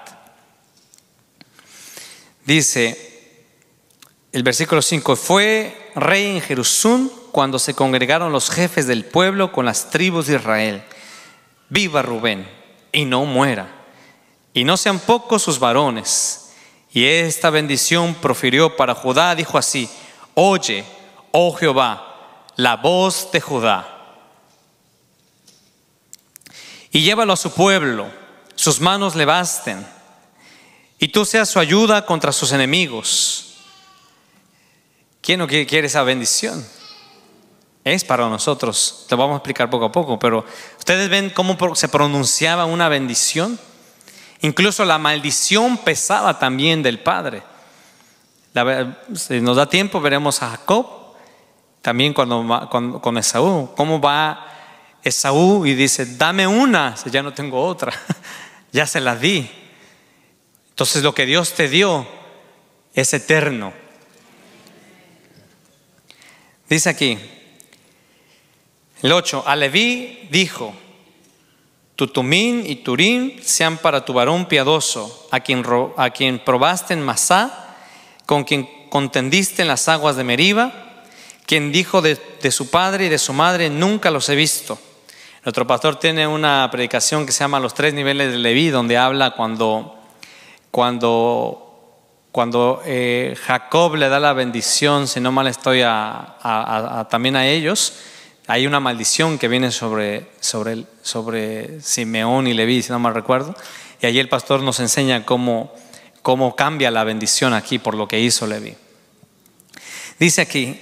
Dice el versículo cinco: fue rey en Jerusalén cuando se congregaron los jefes del pueblo con las tribus de Israel. Viva Rubén y no muera, y no sean pocos sus varones. Y esta bendición profirió para Judá, dijo así: oye, oh Jehová, la voz de Judá, y llévalo a su pueblo, sus manos le basten, y tú seas su ayuda contra sus enemigos. ¿Quién no quiere esa bendición? Es para nosotros. Te vamos a explicar poco a poco, pero ustedes ven cómo se pronunciaba una bendición. Incluso la maldición pesaba también del Padre. La, si nos da tiempo, veremos a Jacob, también cuando, cuando, con Esaú. ¿Cómo va Esaú y dice, dame una, ya no tengo otra, ya se la di? Entonces lo que Dios te dio es eterno. Dice aquí, el ocho, a Leví dijo, tu tumín y turín sean para tu varón piadoso, a quien, a quien probaste en Masá, con quien contendiste en las aguas de Meriba, quien dijo de, de su padre y de su madre, nunca los he visto. Nuestro pastor tiene una predicación que se llama Los tres niveles de Leví, donde habla cuando, cuando, cuando eh, Jacob le da la bendición, si no mal estoy a, a, a, a, también a ellos. Hay una maldición que viene sobre, sobre, sobre Simeón y Leví, si no mal recuerdo. Y allí el pastor nos enseña cómo, cómo cambia la bendición aquí por lo que hizo Leví. Dice aquí,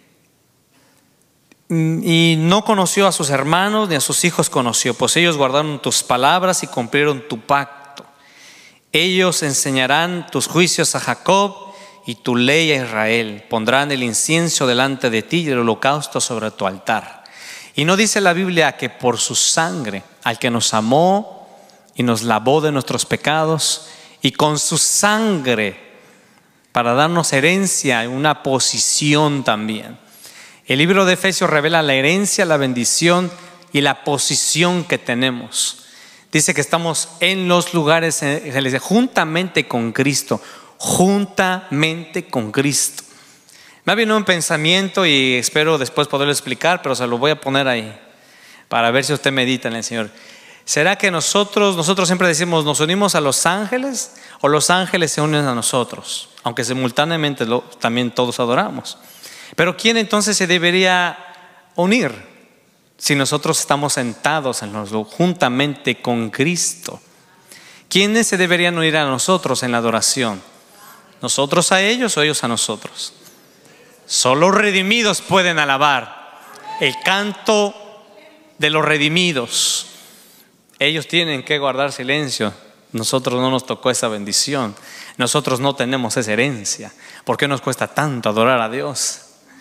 y no conoció a sus hermanos ni a sus hijos conoció, pues ellos guardaron tus palabras y cumplieron tu pacto. Ellos enseñarán tus juicios a Jacob y tu ley a Israel. Pondrán el incienso delante de ti y el holocausto sobre tu altar. Y no dice la Biblia que por su sangre, al que nos amó y nos lavó de nuestros pecados, y con su sangre para darnos herencia, una posición también. El libro de Efesios revela la herencia, la bendición y la posición que tenemos. Dice que estamos en los lugares, se les dice, juntamente con Cristo, juntamente con Cristo. Me ha venido un pensamiento y espero después poderlo explicar, pero se lo voy a poner ahí para ver si usted medita en el Señor. ¿Será que nosotros, nosotros siempre decimos, nos unimos a los ángeles o los ángeles se unen a nosotros? Aunque simultáneamente lo, también todos adoramos. Pero ¿quién entonces se debería unir si nosotros estamos sentados en los, juntamente con Cristo? ¿Quiénes se deberían unir a nosotros en la adoración? ¿Nosotros a ellos o ellos a nosotros? Solo redimidos pueden alabar. El canto de los redimidos. Ellos tienen que guardar silencio. Nosotros no nos tocó esa bendición. Nosotros no tenemos esa herencia. ¿Por qué nos cuesta tanto adorar a Dios?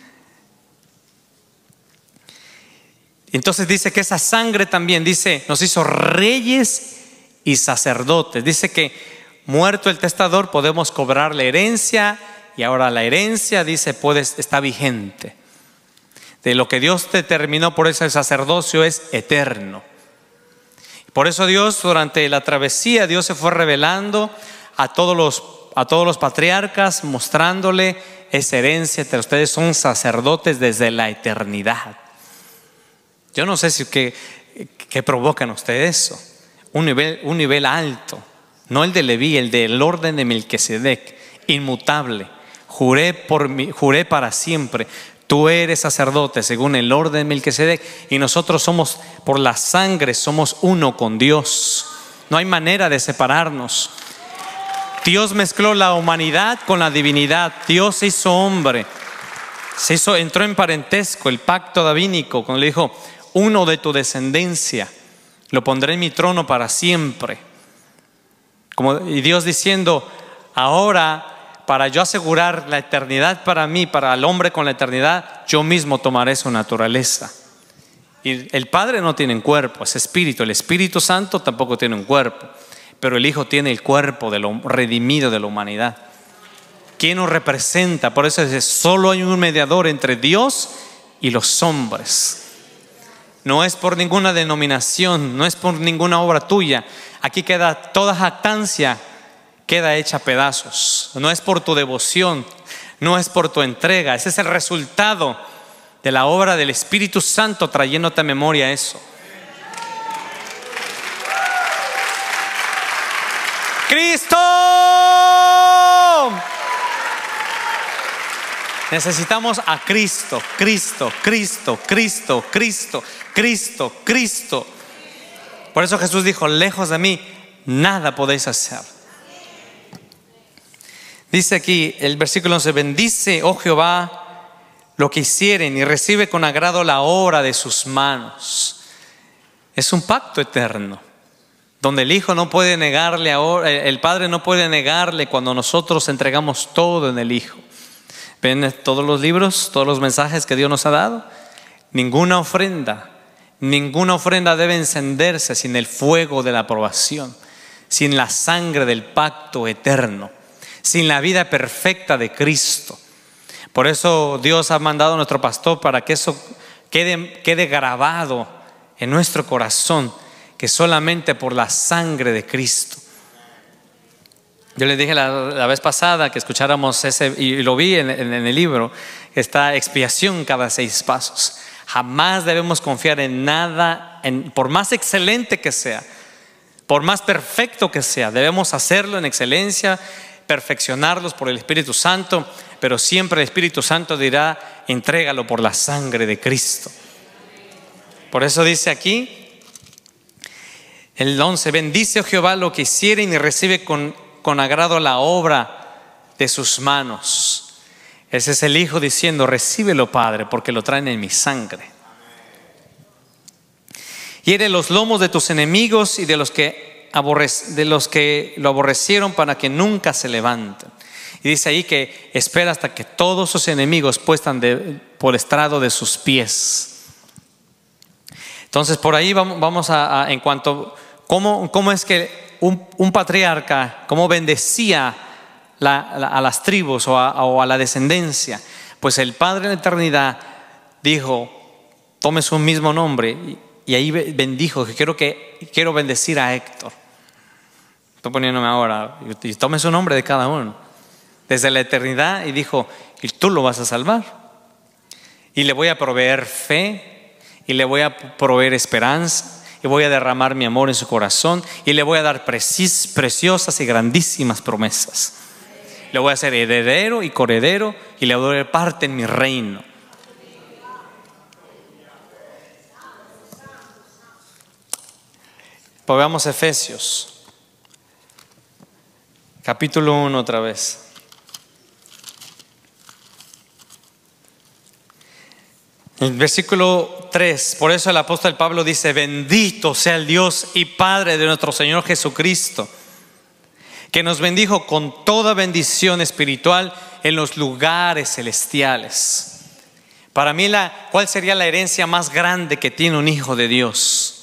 Entonces dice que esa sangre también, dice, nos hizo reyes y sacerdotes. Dice que muerto el testador podemos cobrar la herencia, y ahora la herencia, dice, puede, está vigente. De lo que Dios determinó por ese sacerdocio es eterno. Por eso Dios, durante la travesía, Dios se fue revelando a todos los, a todos los patriarcas, mostrándole esa herencia. Ustedes son sacerdotes desde la eternidad. Yo no sé si que, que provoca en ustedes eso. Un nivel, un nivel alto, no el de Leví, el del orden de Melquisedec, inmutable. Juré, por mi, juré para siempre. Tú eres sacerdote según el orden de Melquisedec, y nosotros somos, por la sangre, somos uno con Dios. No hay manera de separarnos. Dios mezcló la humanidad con la divinidad. Dios se hizo hombre. Se hizo, entró en parentesco, el pacto davínico, cuando le dijo, uno de tu descendencia, lo pondré en mi trono para siempre. Como, y Dios diciendo, ahora, para yo asegurar la eternidad para mí, para el hombre con la eternidad, yo mismo tomaré su naturaleza. Y el Padre no tiene un cuerpo, es espíritu. El Espíritu Santo tampoco tiene un cuerpo, pero el Hijo tiene el cuerpo de lo redimido de la humanidad. ¿Quién nos representa? Por eso dice, solo hay un mediador entre Dios y los hombres. No es por ninguna denominación, no es por ninguna obra tuya. Aquí queda toda jactancia, queda hecha pedazos. No es por tu devoción, no es por tu entrega. Ese es el resultado de la obra del Espíritu Santo trayéndote a memoria eso. ¡Cristo! Necesitamos a Cristo, Cristo, Cristo, Cristo, Cristo, Cristo, Cristo. Por eso Jesús dijo, lejos de mí, nada podéis hacer. Dice aquí el versículo once, bendice, oh Jehová, lo que hicieren y recibe con agrado la obra de sus manos. Es un pacto eterno, donde el Hijo no puede negarle ahora, el Padre no puede negarle cuando nosotros entregamos todo en el Hijo. ven todos los libros, todos los mensajes que Dios nos ha dado. Ninguna ofrenda, ninguna ofrenda debe encenderse sin el fuego de la aprobación, sin la sangre del pacto eterno, sin la vida perfecta de Cristo. Por eso Dios ha mandado a nuestro pastor para que eso quede, quede grabado en nuestro corazón, que solamente por la sangre de Cristo. Yo les dije la, la vez pasada que escucháramos ese, y lo vi en, en, en el libro, esta expiación cada seis pasos. Jamás debemos confiar en nada, en, por más excelente que sea, por más perfecto que sea, debemos hacerlo en excelencia, perfeccionarlos por el Espíritu Santo, pero siempre el Espíritu Santo dirá: entrégalo por la sangre de Cristo. Por eso dice aquí el once: bendice, oh Jehová, lo que hicieren, y recibe con, con agrado la obra de sus manos. Ese es el Hijo diciendo: recíbelo, Padre, porque lo traen en mi sangre. Hiere los lomos de tus enemigos y de los que, aborrec- de los que lo aborrecieron, para que nunca se levanten. Y dice ahí que espera hasta que todos sus enemigos puestan de, por estrado de sus pies. Entonces por ahí vamos, vamos a, a en cuanto cómo, cómo es que un, un patriarca, cómo bendecía La, la, a las tribus o a, o a la descendencia. Pues el Padre en la eternidad dijo: tome su mismo nombre, y, y ahí bendijo que quiero, que quiero bendecir a Héctor. Estoy poniéndome ahora, y, y tome su nombre de cada uno desde la eternidad, y dijo: y tú lo vas a salvar, y le voy a proveer fe, y le voy a proveer esperanza, y voy a derramar mi amor en su corazón, y le voy a dar precis, preciosas y grandísimas promesas. Le voy a hacer heredero y coheredero, y le voy a dar parte en mi reino. Pues veamos Efesios capítulo uno otra vez. El versículo tres: por eso el apóstol Pablo dice: bendito sea el Dios y Padre de nuestro Señor Jesucristo, que nos bendijo con toda bendición espiritual en los lugares celestiales. Para mí, la, ¿cuál sería la herencia más grande que tiene un hijo de Dios?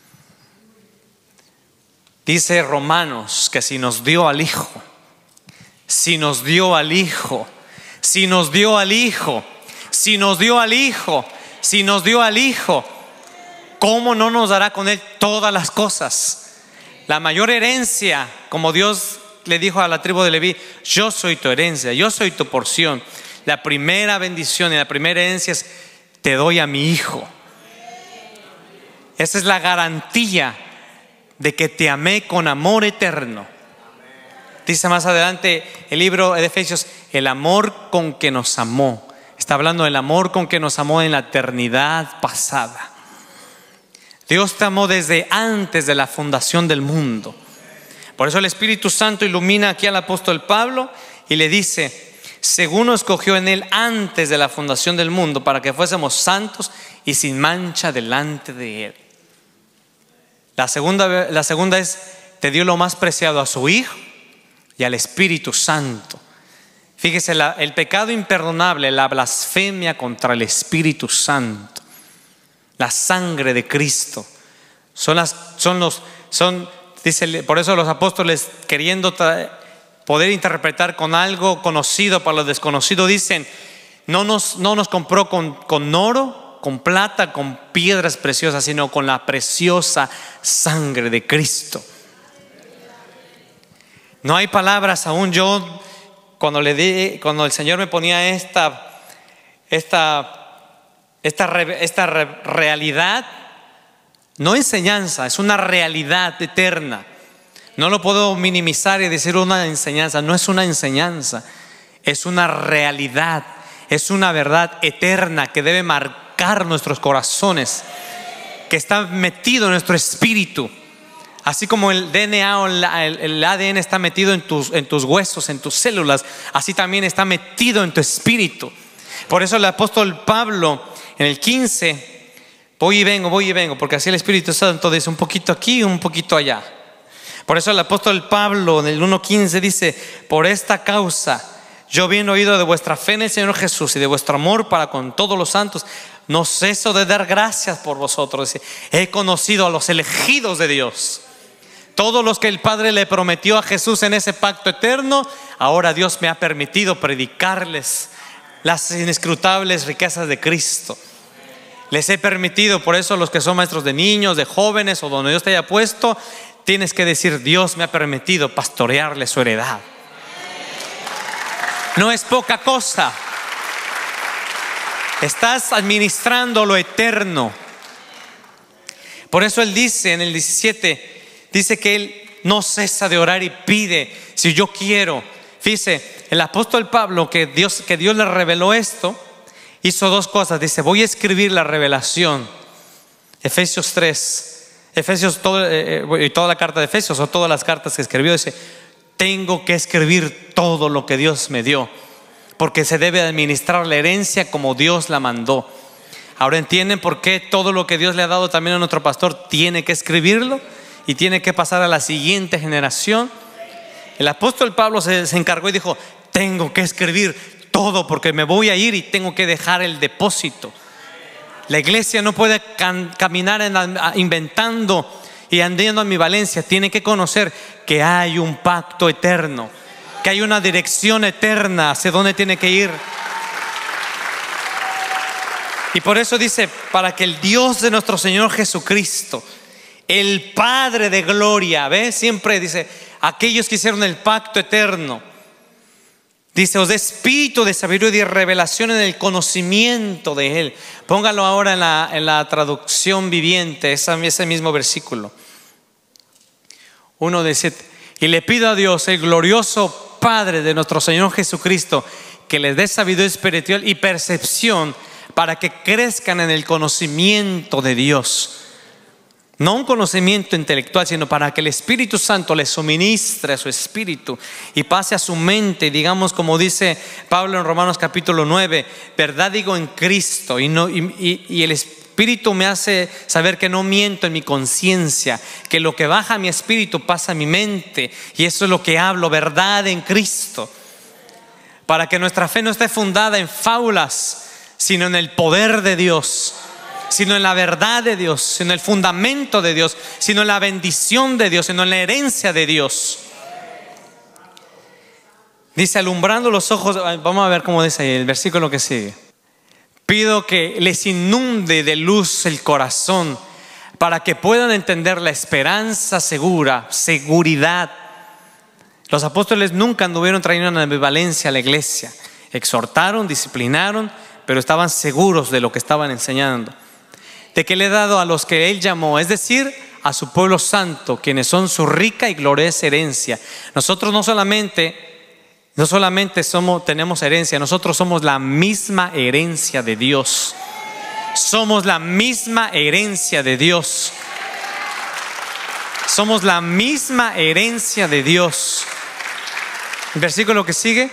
Dice Romanos que si nos dio al Hijo, si nos dio al Hijo, si nos dio al Hijo, si nos dio al Hijo, si nos dio al Hijo, ¿cómo no nos dará con Él todas las cosas? La mayor herencia, como Dios le dijo a la tribu de Leví: yo soy tu herencia, yo soy tu porción. La primera bendición y la primera herencia es: te doy a mi Hijo. Esa es la garantía de que te amé con amor eterno. Dice más adelante el libro de Efesios: el amor con que nos amó. Está hablando del amor con que nos amó en la eternidad pasada. Dios te amó desde antes de la fundación del mundo. Por eso el Espíritu Santo ilumina aquí al apóstol Pablo y le dice: según nos escogió en Él antes de la fundación del mundo, para que fuésemos santos y sin mancha delante de Él. La segunda, la segunda es: te dio lo más preciado, a su Hijo y al Espíritu Santo. Fíjese, la, el pecado imperdonable, la blasfemia contra el Espíritu Santo, la sangre de Cristo, son las, son los, son, dice, por eso los apóstoles, queriendo poder interpretar con algo conocido para los desconocidos, dicen: no nos, no nos compró con, con oro, con plata, con piedras preciosas, sino con la preciosa sangre de Cristo. No hay palabras aún. Yo cuando le di, cuando el Señor me ponía esta, esta, esta, esta realidad, no enseñanza, es una realidad eterna. No lo puedo minimizar y decir una enseñanza. No es una enseñanza, es una realidad, es una verdad eterna que debe marcar nuestros corazones, que está metido en nuestro espíritu. Así como el D N A o el, el A D N está metido en tus, en tus huesos, en tus células, así también está metido en tu espíritu. Por eso el apóstol Pablo en el quince, voy y vengo, voy y vengo, porque así el Espíritu Santo dice: un poquito aquí, un poquito allá. Por eso el apóstol Pablo en el uno quince dice: por esta causa yo bien oído de vuestra fe en el Señor Jesús y de vuestro amor para con todos los santos, no ceso de dar gracias por vosotros. He conocido a los elegidos de Dios, todos los que el Padre le prometió a Jesús en ese pacto eterno. Ahora Dios me ha permitido predicarles las inescrutables riquezas de Cristo. Les he permitido, por eso los que son maestros de niños, de jóvenes o donde Dios te haya puesto, tienes que decir: Dios me ha permitido pastorearles su heredad. No es poca cosa. Estás administrando lo eterno. Por eso Él dice en el diecisiete, dice que Él no cesa de orar y pide: si yo quiero. Fíjese, el apóstol Pablo, que Dios, que Dios le reveló esto, hizo dos cosas. Dice: voy a escribir la revelación. Efesios tres, Efesios todo, eh, y toda la carta de Efesios, o todas las cartas que escribió, dice: tengo que escribir todo lo que Dios me dio, porque se debe administrar la herencia como Dios la mandó. Ahora entienden por qué todo lo que Dios le ha dado también a nuestro pastor tiene que escribirlo y tiene que pasar a la siguiente generación. El apóstol Pablo se, se encargó y dijo: tengo que escribir todo porque me voy a ir y tengo que dejar el depósito. La iglesia no puede can, caminar en, a, inventando y andando en ambivalencia. Tiene que conocer que hay un pacto eterno, que hay una dirección eterna hacia dónde tiene que ir. Y por eso dice: para que el Dios de nuestro Señor Jesucristo, el Padre de gloria, ¿ve? Siempre dice: aquellos que hicieron el pacto eterno, dice, os dé espíritu de sabiduría y revelación en el conocimiento de Él. Póngalo ahora en la, en la traducción viviente, esa, ese mismo versículo. Uno dice: y le pido a Dios, el glorioso Padre de nuestro Señor Jesucristo, que les dé sabiduría espiritual y percepción para que crezcan en el conocimiento de Dios. No un conocimiento intelectual, sino para que el Espíritu Santo les suministre a su espíritu y pase a su mente. Digamos, como dice Pablo en Romanos capítulo nueve: verdad digo en Cristo, y, no, y, y, y el Espíritu me hace saber que no miento en mi conciencia, que lo que baja a mi espíritu pasa a mi mente, y eso es lo que hablo, verdad en Cristo. Para que nuestra fe no esté fundada en fábulas, sino en el poder de Dios, sino en la verdad de Dios, sino en el fundamento de Dios, sino en la bendición de Dios, sino en la herencia de Dios. Dice: alumbrando los ojos. Vamos a ver cómo dice ahí el versículo que sigue. Pido que les inunde de luz el corazón, para que puedan entender la esperanza segura, seguridad. Los apóstoles nunca anduvieron trayendo una ambivalencia a la iglesia. Exhortaron, disciplinaron, pero estaban seguros de lo que estaban enseñando. De que le he dado a los que Él llamó, es decir, a su pueblo santo, quienes son su rica y gloriosa herencia. Nosotros no solamente, no solamente somos, tenemos herencia, nosotros somos la misma herencia de Dios. Somos la misma herencia de Dios. Somos la misma herencia de Dios. El versículo que sigue: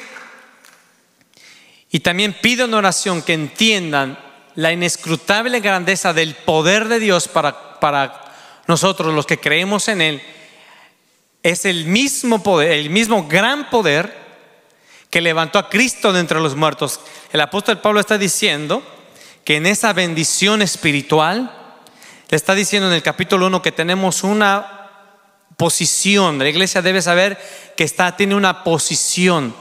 y también pido en oración que entiendan la inescrutable grandeza del poder de Dios para, para nosotros los que creemos en Él. Es el mismo poder, el mismo gran poder que levantó a Cristo de entre los muertos. El apóstol Pablo está diciendo que en esa bendición espiritual, le está diciendo en el capítulo uno que tenemos una posición. La iglesia debe saber que está, tiene una posición.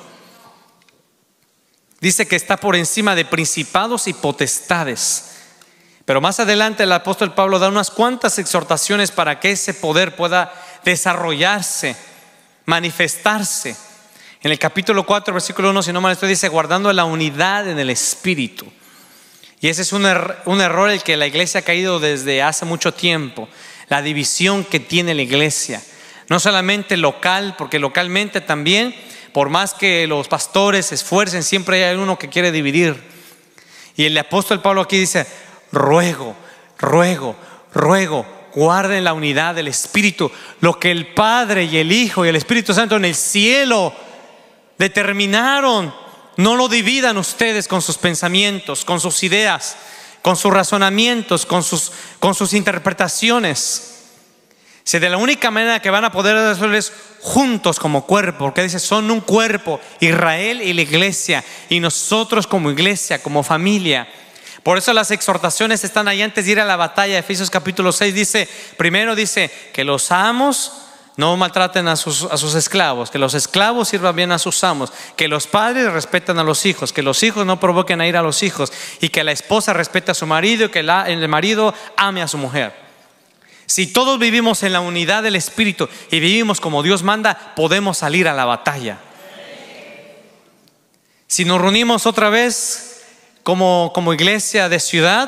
Dice que está por encima de principados y potestades. Pero más adelante el apóstol Pablo da unas cuantas exhortaciones para que ese poder pueda desarrollarse, manifestarse. En el capítulo cuatro, versículo uno, si no mal estoy, dice: guardando la unidad en el espíritu. Y ese es un, er- un error el que la iglesia ha caído desde hace mucho tiempo. La división que tiene la iglesia, no solamente local, porque localmente también, por más que los pastores se esfuercen, siempre hay uno que quiere dividir. Y el apóstol Pablo aquí dice: ruego, ruego, ruego, guarden la unidad del Espíritu. Lo que el Padre y el Hijo y el Espíritu Santo en el cielo determinaron, no lo dividan ustedes con sus pensamientos, con sus ideas, con sus razonamientos, con sus, con sus interpretaciones, Si de la única manera que van a poder hacerlo es juntos como cuerpo, porque dice, son un cuerpo, Israel y la iglesia, y nosotros como iglesia, como familia. Por eso las exhortaciones están ahí antes de ir a la batalla. Efesios capítulo seis dice, primero dice que los amos no maltraten a sus, a sus esclavos, que los esclavos sirvan bien a sus amos, que los padres respeten a los hijos, que los hijos no provoquen a ir a los hijos, y que la esposa respete a su marido y que la, el marido ame a su mujer. Si todos vivimos en la unidad del Espíritu y vivimos como Dios manda, podemos salir a la batalla. Si nos reunimos otra vez como, como iglesia de ciudad,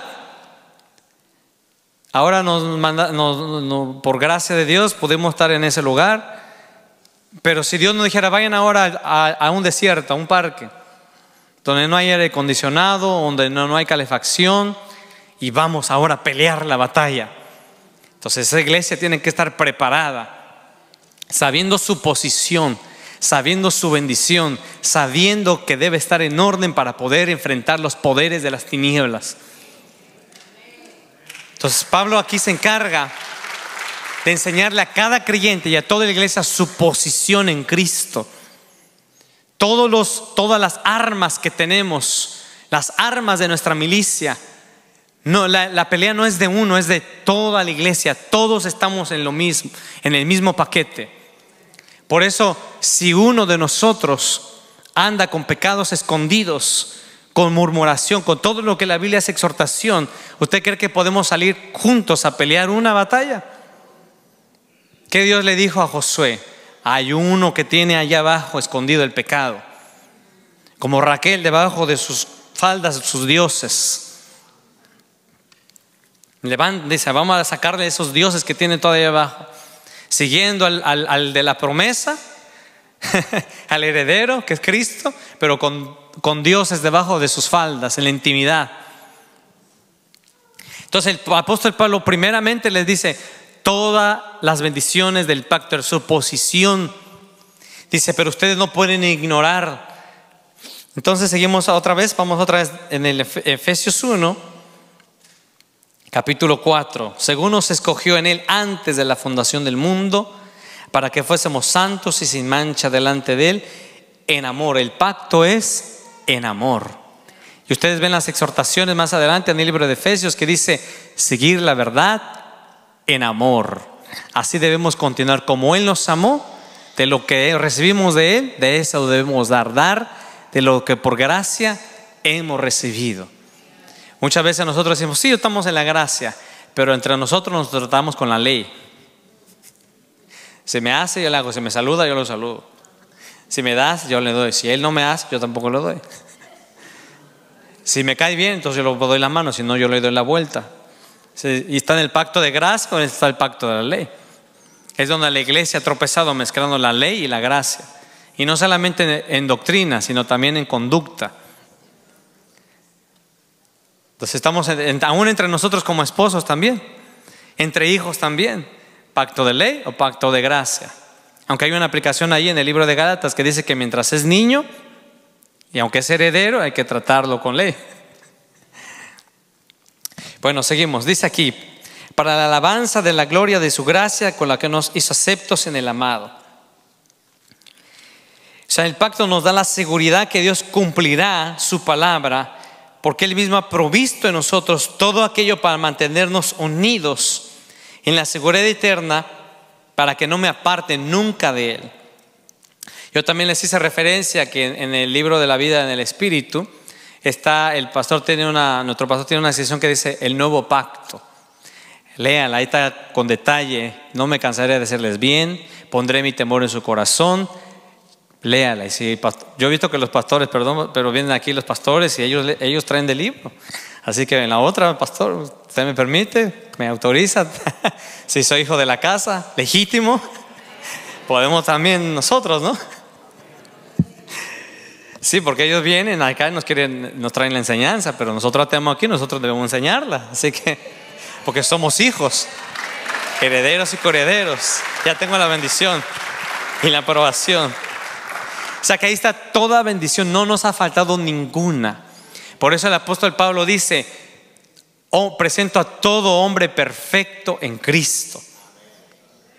ahora nos manda, nos, nos, por gracia de Dios podemos estar en ese lugar. Pero si Dios nos dijera, vayan ahora a, a un desierto, a un parque, donde no hay aire acondicionado, donde no, no hay calefacción, y vamos ahora a pelear la batalla. Entonces esa iglesia tiene que estar preparada, sabiendo su posición, sabiendo su bendición, sabiendo que debe estar en orden para poder enfrentar los poderes de las tinieblas. Entonces Pablo aquí se encarga de enseñarle a cada creyente y a toda la iglesia su posición en Cristo. Todos los, todas las armas que tenemos, las armas de nuestra milicia. No, la, la pelea no es de uno, es de toda la iglesia. Todos estamos en lo mismo, en el mismo paquete. Por eso, si uno de nosotros anda con pecados escondidos, con murmuración, con todo lo que la Biblia es exhortación, ¿usted cree que podemos salir juntos a pelear una batalla? ¿Qué Dios le dijo a Josué? Hay uno que tiene allá abajo escondido el pecado, como Raquel debajo de sus faldas, sus dioses. Levanta, dice, vamos a sacarle esos dioses que tienen todavía abajo, siguiendo al, al, al de la promesa, al heredero que es Cristo, pero con, con dioses debajo de sus faldas, en la intimidad. Entonces el apóstol Pablo primeramente les dice todas las bendiciones del pacto, su posición. Dice, pero ustedes no pueden ignorar. Entonces seguimos otra vez, vamos otra vez en el Efesios uno. Capítulo cuatro. Según nos escogió en él antes de la fundación del mundo, para que fuésemos santos y sin mancha delante de él, en amor. El pacto es en amor. Y ustedes ven las exhortaciones más adelante en el libro de Efesios que dice, seguir la verdad en amor. Así debemos continuar como él nos amó. De lo que recibimos de él, de eso debemos dar, dar de lo que por gracia hemos recibido. Muchas veces nosotros decimos, sí, estamos en la gracia, pero entre nosotros nos tratamos con la ley. Si me hace, yo le hago. Si me saluda, yo lo saludo. Si me das, yo le doy. Si él no me hace, yo tampoco le doy. Si me cae bien, entonces yo le doy la mano. Si no, yo le doy la vuelta. Y está en el pacto de gracia o está el pacto de la ley. Es donde la iglesia ha tropezado mezclando la ley y la gracia. Y no solamente en doctrina, sino también en conducta. Entonces estamos en, aún entre nosotros como esposos también, entre hijos también, pacto de ley o pacto de gracia. Aunque hay una aplicación ahí en el libro de Gálatas que dice que mientras es niño y aunque es heredero hay que tratarlo con ley. Bueno, seguimos, dice aquí, para la alabanza de la gloria de su gracia con la que nos hizo aceptos en el amado. O sea, el pacto nos da la seguridad que Dios cumplirá su palabra, porque él mismo ha provisto en nosotros todo aquello para mantenernos unidos en la seguridad eterna, para que no me aparte nunca de él. Yo también les hice referencia que en el libro de la vida en el Espíritu está, el pastor tiene una, nuestro pastor tiene una sección que dice el nuevo pacto. Léanla, ahí está con detalle. No me cansaré de decirles bien, pondré mi temor en su corazón. Léala. Y si, yo he visto que los pastores, perdón, pero vienen aquí los pastores y ellos, ellos traen del libro. Así que en la otra, pastor, usted me permite, me autoriza. Si soy hijo de la casa, legítimo, podemos también nosotros, ¿no? Sí, porque ellos vienen acá y nos quieren, nos traen la enseñanza, pero nosotros tenemos aquí, nosotros debemos enseñarla. Así que, porque somos hijos, herederos y coherederos. Ya tengo la bendición y la aprobación. O sea que ahí está toda bendición, no nos ha faltado ninguna. Por eso el apóstol Pablo dice, oh, presento a todo hombre perfecto en Cristo.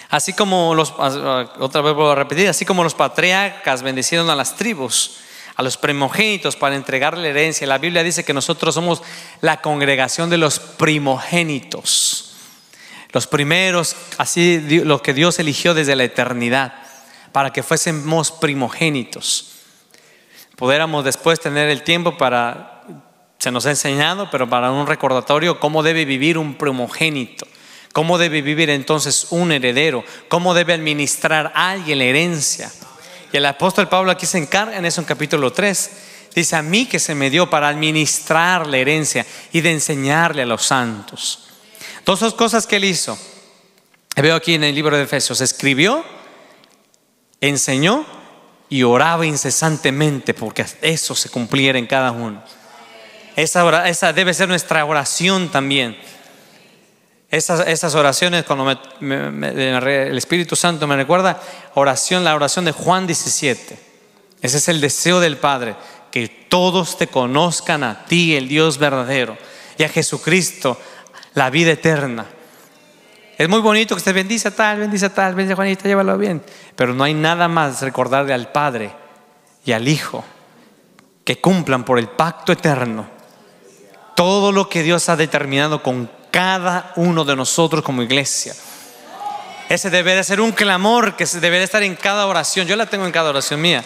Así como los, otra vez voy a repetir, así como los patriarcas bendecieron a las tribus, a los primogénitos para entregarle herencia. La Biblia dice que nosotros somos la congregación de los primogénitos, los primeros, así lo que Dios eligió desde la eternidad, para que fuésemos primogénitos. Pudiéramos después tener el tiempo para, se nos ha enseñado, pero para un recordatorio, cómo debe vivir un primogénito, cómo debe vivir entonces un heredero, cómo debe administrar a alguien la herencia. Y el apóstol Pablo aquí se encarga en eso en capítulo tres. Dice: a mí que se me dio para administrar la herencia y de enseñarle a los santos. Todas esas cosas que él hizo, veo aquí en el libro de Efesios: escribió, enseñó y oraba incesantemente porque eso se cumpliera en cada uno. Esa, ora, esa debe ser nuestra oración también. Esas, esas oraciones, cuando me, me, me, el Espíritu Santo me recuerda oración, la oración de Juan diecisiete. Ese es el deseo del Padre, que todos te conozcan a ti, el Dios verdadero, y a Jesucristo, la vida eterna. Es muy bonito que usted bendice a tal, bendice a tal, bendice a Juanita, llévalo bien, pero no hay nada más recordarle al Padre y al Hijo que cumplan por el pacto eterno todo lo que Dios ha determinado con cada uno de nosotros como iglesia. Ese debe de ser un clamor que debe de estar en cada oración. Yo la tengo en cada oración mía.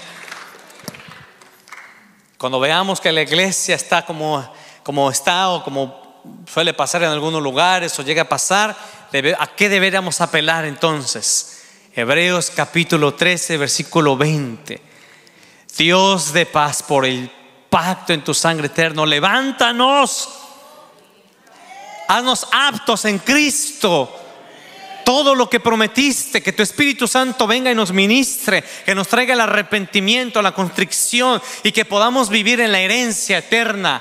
Cuando veamos que la iglesia está como, como está, o como suele pasar en algunos lugares, o llega a pasar, debe, ¿a qué deberíamos apelar entonces? Hebreos capítulo trece, versículo veinte. Dios de paz, por el pacto en tu sangre eterno, levántanos, haznos aptos en Cristo. Todo lo que prometiste, que tu Espíritu Santo venga y nos ministre, que nos traiga el arrepentimiento, la constricción, y que podamos vivir en la herencia eterna.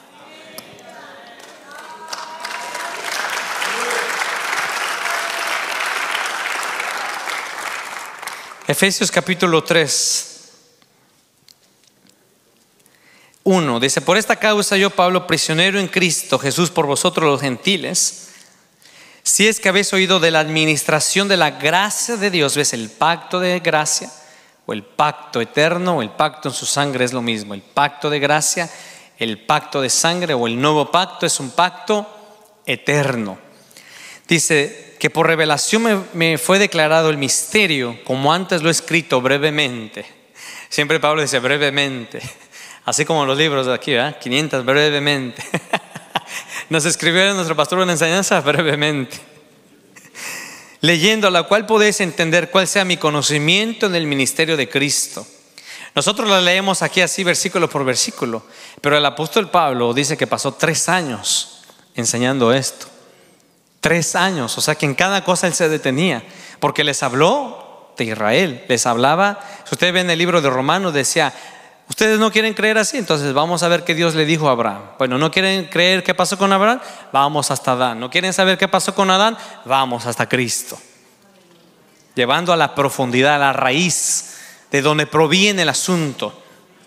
Efesios capítulo tres, uno dice: por esta causa yo, Pablo, prisionero en Cristo Jesús por vosotros los gentiles, si es que habéis oído de la administración de la gracia de Dios. ¿Ves? El pacto de gracia, o el pacto eterno, o el pacto en su sangre es lo mismo. El pacto de gracia, el pacto de sangre, o el nuevo pacto es un pacto eterno. Dice que por revelación me, me fue declarado el misterio, como antes lo he escrito brevemente. Siempre Pablo dice brevemente, así como en los libros de aquí, ¿eh? quinientos brevemente. Nos escribió nuestro pastor una enseñanza brevemente, leyendo la cual podéis entender cuál sea mi conocimiento en el ministerio de Cristo. Nosotros la leemos aquí así versículo por versículo, pero el apóstol Pablo dice que pasó tres años enseñando esto. Tres años, o sea que en cada cosa él se detenía, porque les habló de Israel, les hablaba. Si ustedes ven el libro de Romanos, decía: ustedes no quieren creer así, entonces vamos a ver qué Dios le dijo a Abraham. Bueno, no quieren creer qué pasó con Abraham, vamos hasta Adán. No quieren saber qué pasó con Adán, vamos hasta Cristo, llevando a la profundidad, a la raíz de donde proviene el asunto.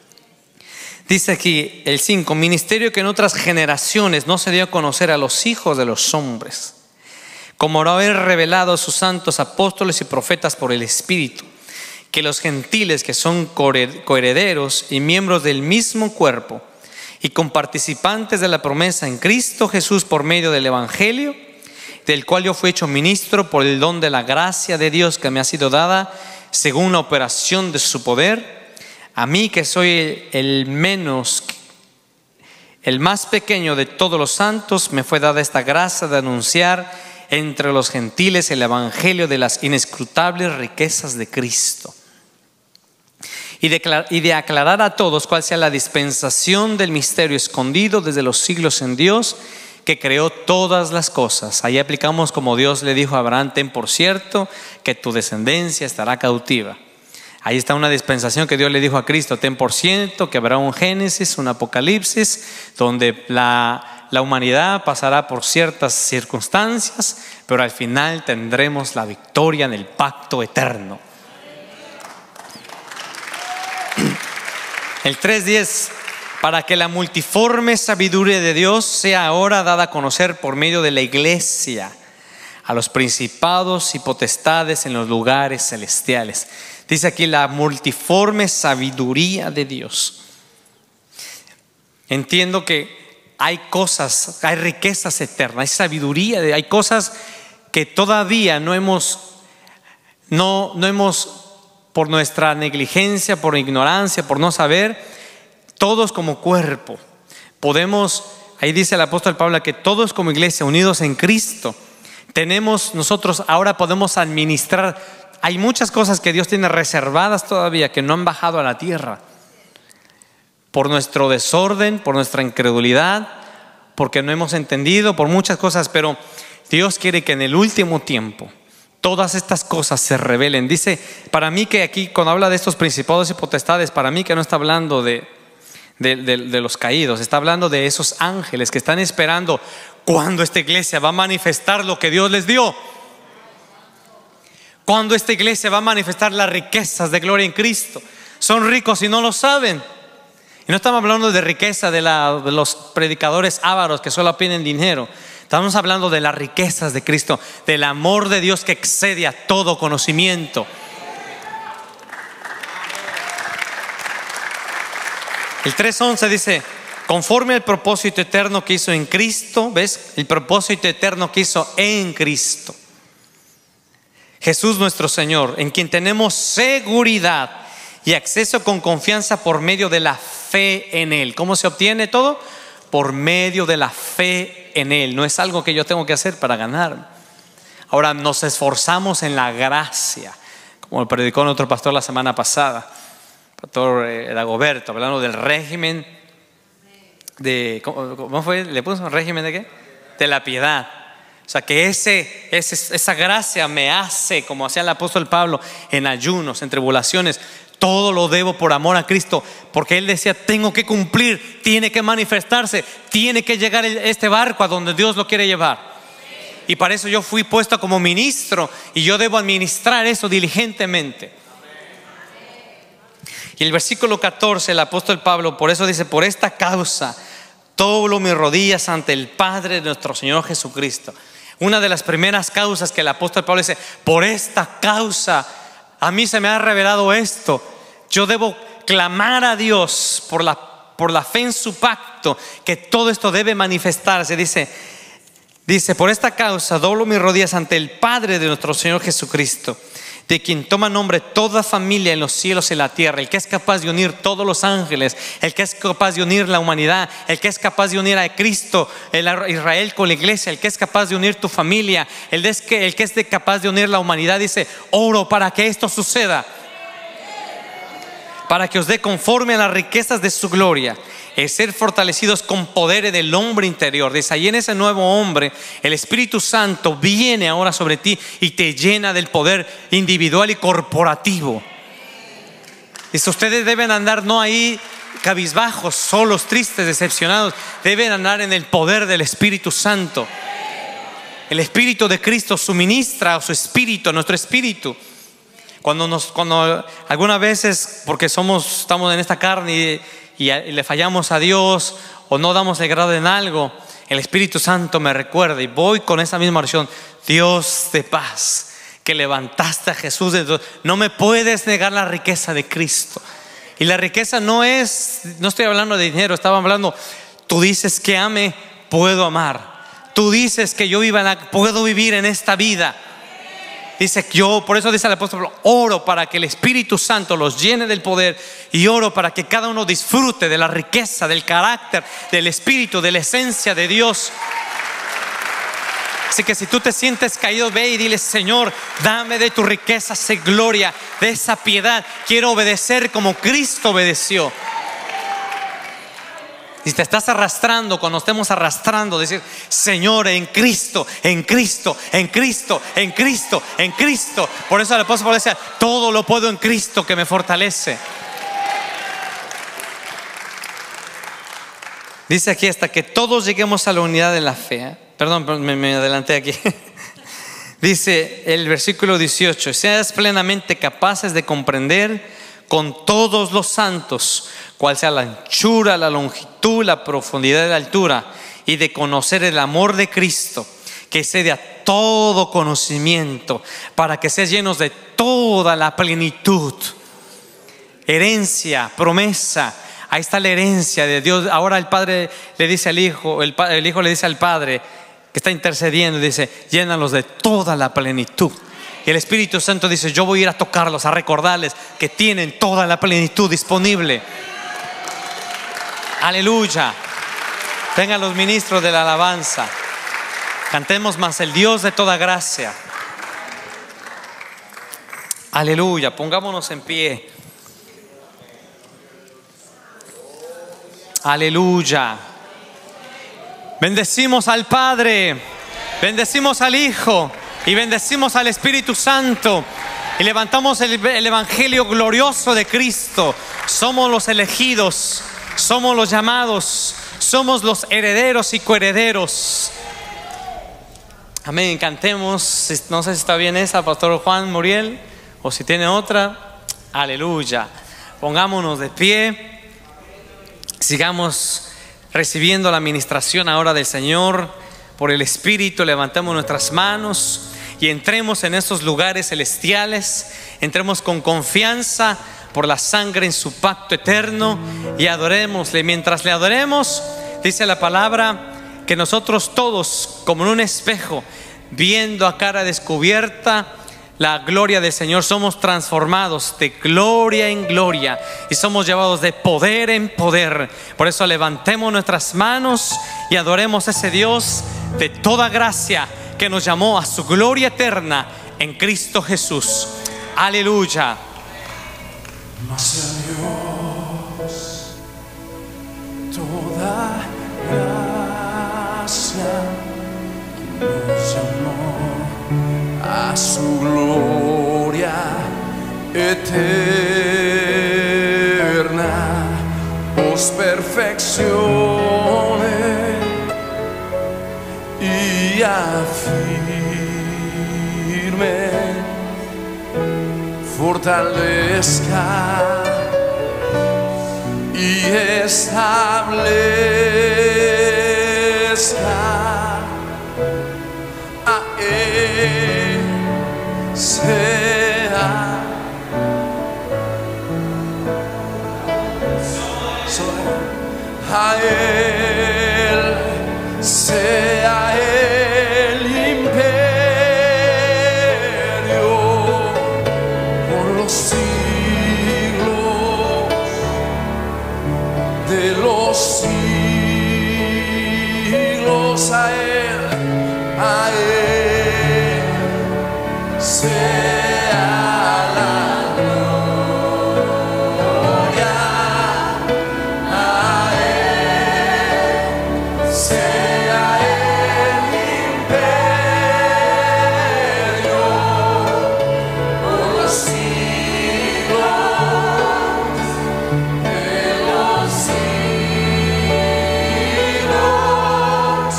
Dice aquí el cinco: ministerio que en otras generaciones no se dio a conocer a los hijos de los hombres, como lo haber revelado a sus santos apóstoles y profetas por el Espíritu, que los gentiles, que son coherederos y miembros del mismo cuerpo y comparticipantes de la promesa en Cristo Jesús por medio del Evangelio, del cual yo fui hecho ministro por el don de la gracia de Dios que me ha sido dada según la operación de su poder, a mí que soy el menos, el más pequeño de todos los santos, me fue dada esta gracia de anunciar entre los gentiles el evangelio de las inescrutables riquezas de Cristo, y de, y de aclarar a todos cuál sea la dispensación del misterio escondido desde los siglos en Dios, que creó todas las cosas. Ahí aplicamos como Dios le dijo a Abraham: ten por cierto que tu descendencia estará cautiva. Ahí está una dispensación que Dios le dijo a Cristo: ten por cierto que habrá un Génesis, un Apocalipsis, donde la, la humanidad pasará por ciertas circunstancias, pero al final tendremos la victoria en el pacto eterno. El tres diez: para que la multiforme sabiduría de Dios sea ahora dada a conocer por medio de la iglesia, a los principados y potestades en los lugares celestiales. Dice aquí la multiforme sabiduría de Dios. Entiendo que hay cosas, hay riquezas eternas, hay sabiduría, hay cosas que todavía no hemos, no, no hemos, por nuestra negligencia, por ignorancia, por no saber, todos como cuerpo podemos, ahí dice el apóstol Pablo que todos como iglesia unidos en Cristo, tenemos nosotros ahora podemos administrar. Hay muchas cosas que Dios tiene reservadas todavía que no han bajado a la tierra por nuestro desorden, por nuestra incredulidad, porque no hemos entendido, por muchas cosas, pero Dios quiere que en el último tiempo todas estas cosas se revelen. Dice, para mí que aquí cuando habla de estos principados y potestades, para mí que no está hablando de, de, de, de los caídos, está hablando de esos ángeles que están esperando cuando esta iglesia va a manifestar lo que Dios les dio. Cuando esta iglesia va a manifestar las riquezas de gloria en Cristo. Son ricos y no lo saben. Y no estamos hablando de riqueza de, la, de los predicadores ávaros que solo piden dinero. Estamos hablando de las riquezas de Cristo, del amor de Dios que excede a todo conocimiento. El tres once dice, conforme al propósito eterno que hizo en Cristo. ¿Ves? El propósito eterno que hizo en Cristo Jesús nuestro Señor, en quien tenemos seguridad y acceso con confianza por medio de la fe en Él. ¿Cómo se obtiene todo? Por medio de la fe en Él. No es algo que yo tengo que hacer para ganar. Ahora nos esforzamos en la gracia, como predicó nuestro pastor la semana pasada, pastor Dagoberto, hablando del régimen de, ¿cómo fue? ¿Le puso un régimen de qué? De la piedad. O sea, que ese, ese, esa gracia me hace, como hacía el apóstol Pablo, en ayunos, en tribulaciones. Todo lo debo por amor a Cristo, porque él decía, tengo que cumplir, tiene que manifestarse, tiene que llegar este barco a donde Dios lo quiere llevar. Y para eso yo fui puesto como ministro y yo debo administrar eso diligentemente. Y el versículo catorce, el apóstol Pablo, por eso dice, por esta causa doblo mis rodillas ante el Padre de nuestro Señor Jesucristo. Una de las primeras causas que el apóstol Pablo dice, por esta causa a mí se me ha revelado esto. Yo debo clamar a Dios por la, por la fe en su pacto, que todo esto debe manifestarse. Dice, dice, por esta causa doblo mis rodillas ante el Padre de nuestro Señor Jesucristo, de quien toma nombre toda familia en los cielos y en la tierra, el que es capaz de unir todos los ángeles, el que es capaz de unir la humanidad, el que es capaz de unir a Cristo, el Israel con la iglesia, el que es capaz de unir tu familia, el, de que, el que es de capaz de unir la humanidad. Dice, oro para que esto suceda, para que os dé conforme a las riquezas de su gloria, el ser fortalecidos con poder en el hombre interior. Dice, ahí en ese nuevo hombre el Espíritu Santo viene ahora sobre ti y te llena del poder individual y corporativo. Dice, ustedes deben andar no ahí cabizbajos, solos, tristes, decepcionados. Deben andar en el poder del Espíritu Santo. El Espíritu de Cristo suministra a su espíritu, a nuestro espíritu. Cuando nos, cuando algunas veces, porque somos, estamos en esta carne y y le fallamos a Dios o no damos el grado en algo, el Espíritu Santo me recuerda y voy con esa misma oración. Dios de paz, que levantaste a Jesús, no me puedes negar la riqueza de Cristo. Y la riqueza no es, no estoy hablando de dinero, estaba hablando, tú dices que ame, puedo amar. Tú dices que yo viva en la, puedo vivir en esta vida. Dice yo, por eso dice el apóstol, oro para que el Espíritu Santo los llene del poder, y oro para que cada uno disfrute de la riqueza, del carácter, del Espíritu, de la esencia de Dios. Así que si tú te sientes caído, ve y dile, Señor, dame de tu riqueza, sé gloria, de esa piedad. Quiero obedecer como Cristo obedeció. Si te estás arrastrando, cuando estemos arrastrando, decir, Señor, en Cristo, en Cristo, en Cristo, en Cristo, en Cristo. Por eso el apóstol Pablo decía, todo lo puedo en Cristo que me fortalece. Dice aquí, hasta que todos lleguemos a la unidad de la fe, ¿eh? Perdón, me, me adelanté aquí. Dice el versículo dieciocho, seas plenamente capaces de comprender con todos los santos cuál sea la anchura, la longitud, la profundidad y la altura, y de conocer el amor de Cristo, que excede a todo conocimiento, para que seas llenos de toda la plenitud. Herencia, promesa. Ahí está la herencia de Dios. Ahora el Padre le dice al Hijo, el, el Hijo le dice al Padre que está intercediendo, dice: llénalos de toda la plenitud. Y el Espíritu Santo dice: yo voy a ir a tocarlos, a recordarles que tienen toda la plenitud disponible. Aleluya. Vengan los ministros de la alabanza. Cantemos más: el Dios de toda gracia. Aleluya. Pongámonos en pie. Aleluya. Bendecimos al Padre, bendecimos al Hijo y bendecimos al Espíritu Santo. Y levantamos el, el Evangelio glorioso de Cristo. Somos los elegidos, somos los llamados, somos los herederos y coherederos. Amén. Cantemos. No sé si está bien esa, Pastor Juan Muriel, o si tiene otra. Aleluya. Pongámonos de pie. Sigamos recibiendo la administración ahora del Señor por el Espíritu. Levantemos nuestras manos y entremos en esos lugares celestiales. Entremos con confianza por la sangre en su pacto eterno y adorémosle. Mientras le adoremos, dice la palabra que nosotros todos, como en un espejo, viendo a cara descubierta la gloria del Señor, somos transformados de gloria en gloria y somos llevados de poder en poder. Por eso levantemos nuestras manos y adoremos a ese Dios de toda gracia que nos llamó a su gloria eterna en Cristo Jesús. Aleluya. Mas a Dios toda gracia que nos llamó a su gloria eterna, os perfeccione y afirme, fortalezca y establezca. A Él sea a Él sea el imperio por los siglos de los siglos. A Él, a Él sea la gloria, a Él sea el imperio por los siglos de los siglos.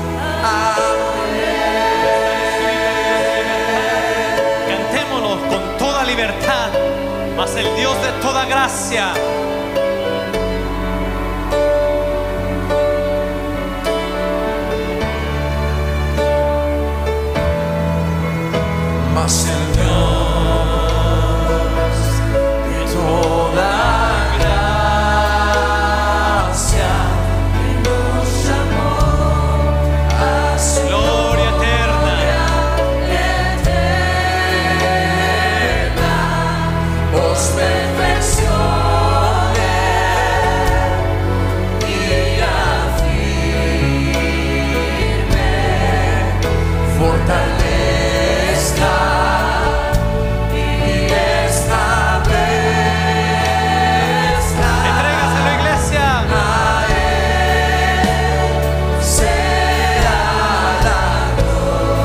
Cantémoslo con toda libertad, mas el Dios de toda gracia. Mas el Dios de toda gracia que nos llamó a su Gloria eterna. eterna, os perfeccione y afirme, fortalezca y establezca. Entrégaselo, iglesia. A Él sea la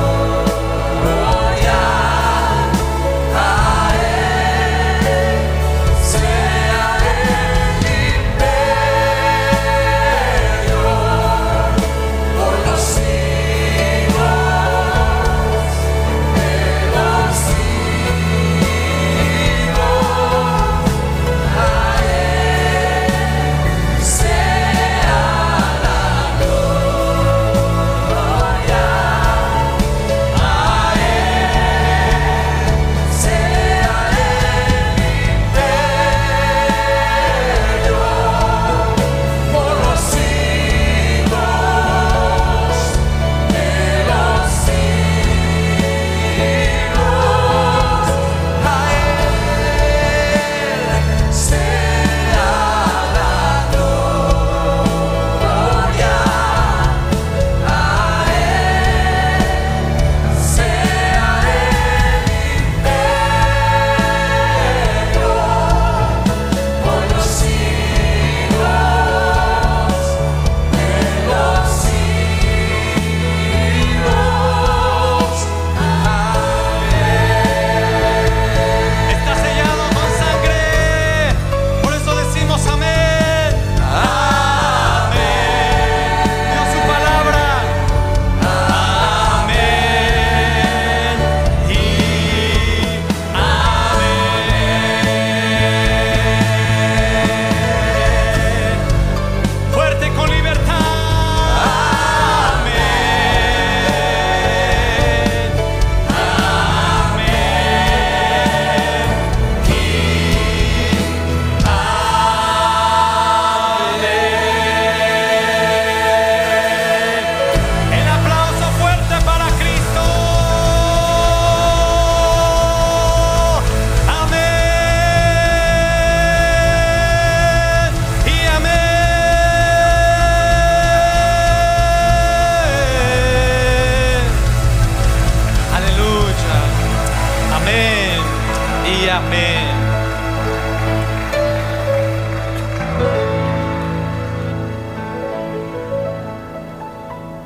gloria, a Él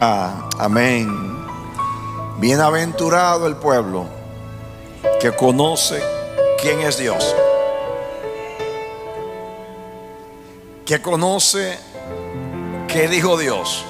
Ah, amén. Bienaventurado el pueblo que conoce quién es Dios, que conoce qué dijo Dios,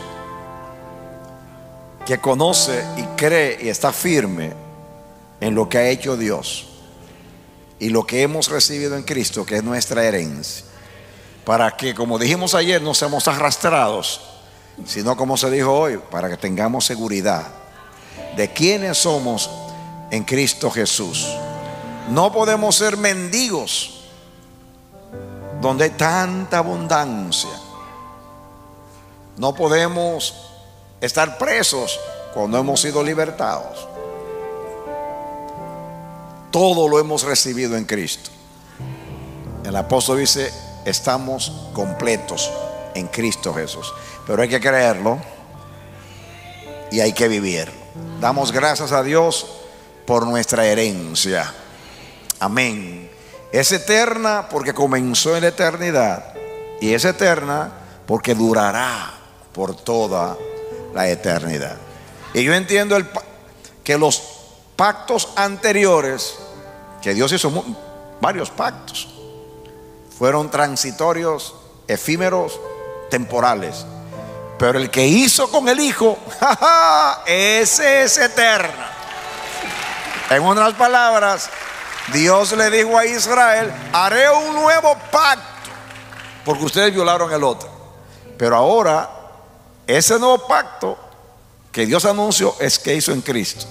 que conoce y cree y está firme en lo que ha hecho Dios y lo que hemos recibido en Cristo, que es nuestra herencia, para que, como dijimos ayer, no seamos arrastrados, sino, como se dijo hoy, para que tengamos seguridad de quiénes somos en Cristo Jesús. No podemos ser mendigos donde hay tanta abundancia. No podemos estar presos cuando hemos sido libertados. Todo lo hemos recibido en Cristo. El apóstol dice: estamos completos en Cristo Jesús. Pero hay que creerlo y hay que vivirlo. Damos gracias a Dios por nuestra herencia. Amén. Es eterna porque comenzó en la eternidad, y es eterna porque durará por toda la eternidad. Y yo entiendo el, que los pactos anteriores, que Dios hizo varios pactos, fueron transitorios, efímeros, temporales. Pero el que hizo con el Hijo, ¡ja, ja!, ese es eterno. En otras palabras, Dios le dijo a Israel: haré un nuevo pacto, porque ustedes violaron el otro. Pero ahora, ese nuevo pacto que Dios anunció es que hizo en Cristo.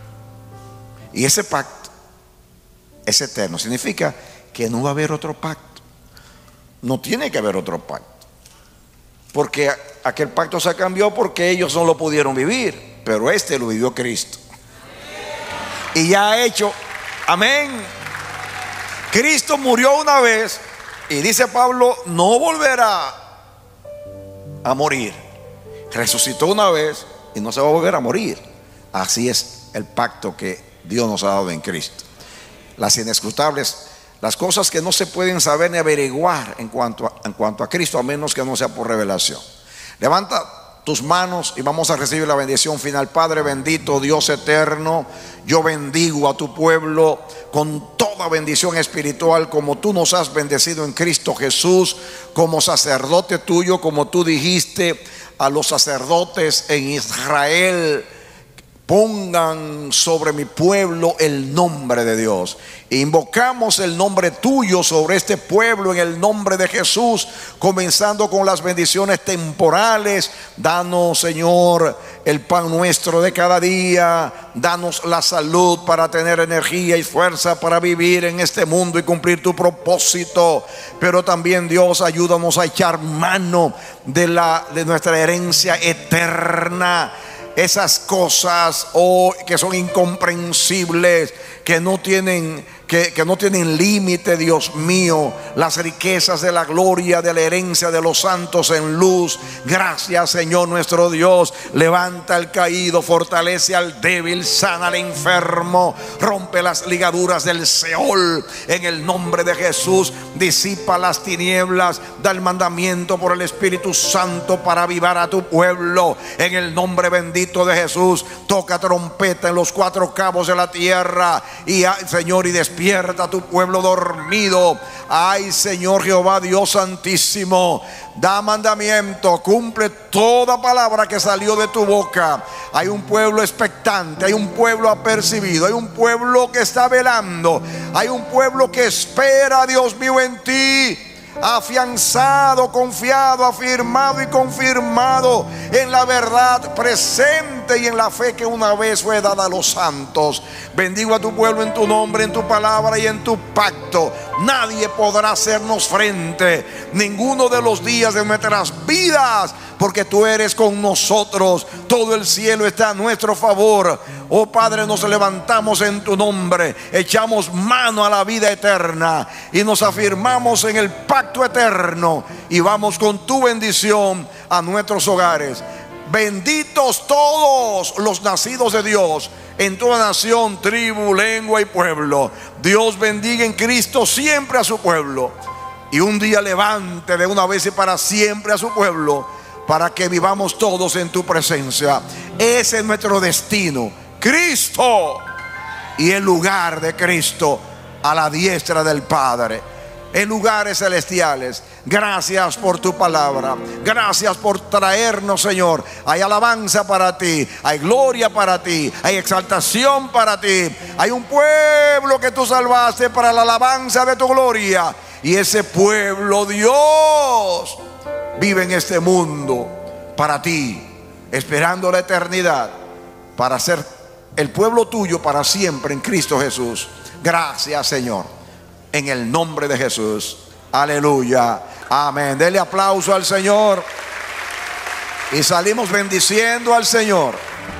Y ese pacto es eterno. Significa que no va a haber otro pacto. No tiene que haber otro pacto, porque aquel pacto se cambió porque ellos no lo pudieron vivir, pero este lo vivió Cristo. Y ya ha hecho, amén. Cristo murió una vez, y dice Pablo, no volverá a morir. Resucitó una vez y no se va a volver a morir. Así es el pacto que Dios nos ha dado en Cristo. Las inescrutables, las cosas que no se pueden saber ni averiguar en cuanto a, en cuanto a Cristo, a menos que no sea por revelación. Levanta tus manos y vamos a recibir la bendición final. Padre bendito, Dios eterno, yo bendigo a tu pueblo con toda bendición espiritual, como tú nos has bendecido en Cristo Jesús, como sacerdote tuyo, como tú dijiste a los sacerdotes en Israel: pongan sobre mi pueblo el nombre de Dios. Invocamos el nombre tuyo sobre este pueblo en el nombre de Jesús, comenzando con las bendiciones temporales. Danos, Señor, el pan nuestro de cada día. Danos la salud para tener energía y fuerza para vivir en este mundo y cumplir tu propósito. Pero también, Dios, ayúdanos a echar mano de, la, de nuestra herencia eterna. Esas cosas oh, que son incomprensibles, que no tienen, que, que no tienen límite, Dios mío. Las riquezas de la gloria, de la herencia de los santos en luz. Gracias, Señor nuestro Dios. Levanta al caído, fortalece al débil, sana al enfermo, rompe las ligaduras del Seol en el nombre de Jesús. Disipa las tinieblas, da el mandamiento por el Espíritu Santo para avivar a tu pueblo en el nombre bendito de Jesús. Toca trompeta en los cuatro cabos de la tierra y ay, Señor, y despierta a tu pueblo dormido. Ay, Señor Jehová Dios santísimo, da mandamiento, cumple toda palabra que salió de tu boca. Hay un pueblo expectante, hay un pueblo apercibido, hay un pueblo que está velando, hay un pueblo que espera, Dios mío, en ti, afianzado, confiado, afirmado y confirmado en la verdad presente y en la fe que una vez fue dada a los santos. Bendigo a tu pueblo en tu nombre, en tu palabra y en tu pacto. Nadie podrá hacernos frente ninguno de los días de nuestras vidas, porque tú eres con nosotros. Todo el cielo está a nuestro favor. Oh Padre, nos levantamos en tu nombre, echamos mano a la vida eterna y nos afirmamos en el pacto eterno, y vamos con tu bendición a nuestros hogares. Benditos todos los nacidos de Dios en toda nación, tribu, lengua y pueblo. Dios bendiga en Cristo siempre a su pueblo, y un día levante de una vez y para siempre a su pueblo para que vivamos todos en tu presencia. Ese es nuestro destino, Cristo, y el lugar de Cristo a la diestra del Padre, en lugares celestiales. Gracias por tu palabra. Gracias por traernos, Señor. Hay alabanza para ti, hay gloria para ti, hay exaltación para ti. Hay un pueblo que tú salvaste para la alabanza de tu gloria. Y ese pueblo, Dios, vive en este mundo para ti, esperando la eternidad, para ser el pueblo tuyo para siempre en Cristo Jesús. Gracias, Señor, en el nombre de Jesús. Aleluya, amén. Dele aplauso al Señor. Y salimos bendiciendo al Señor.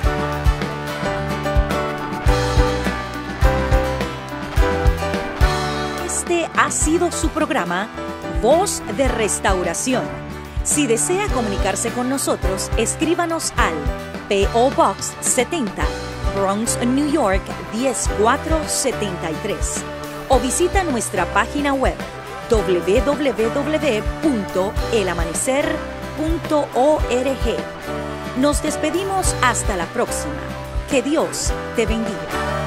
Este ha sido su programa Voz de Restauración. Si desea comunicarse con nosotros, escríbanos al P O Box setenta, Bronx, New York diez mil cuatrocientos setenta y tres, o visita nuestra página web w w w punto el amanecer punto org. Nos despedimos hasta la próxima. Que Dios te bendiga.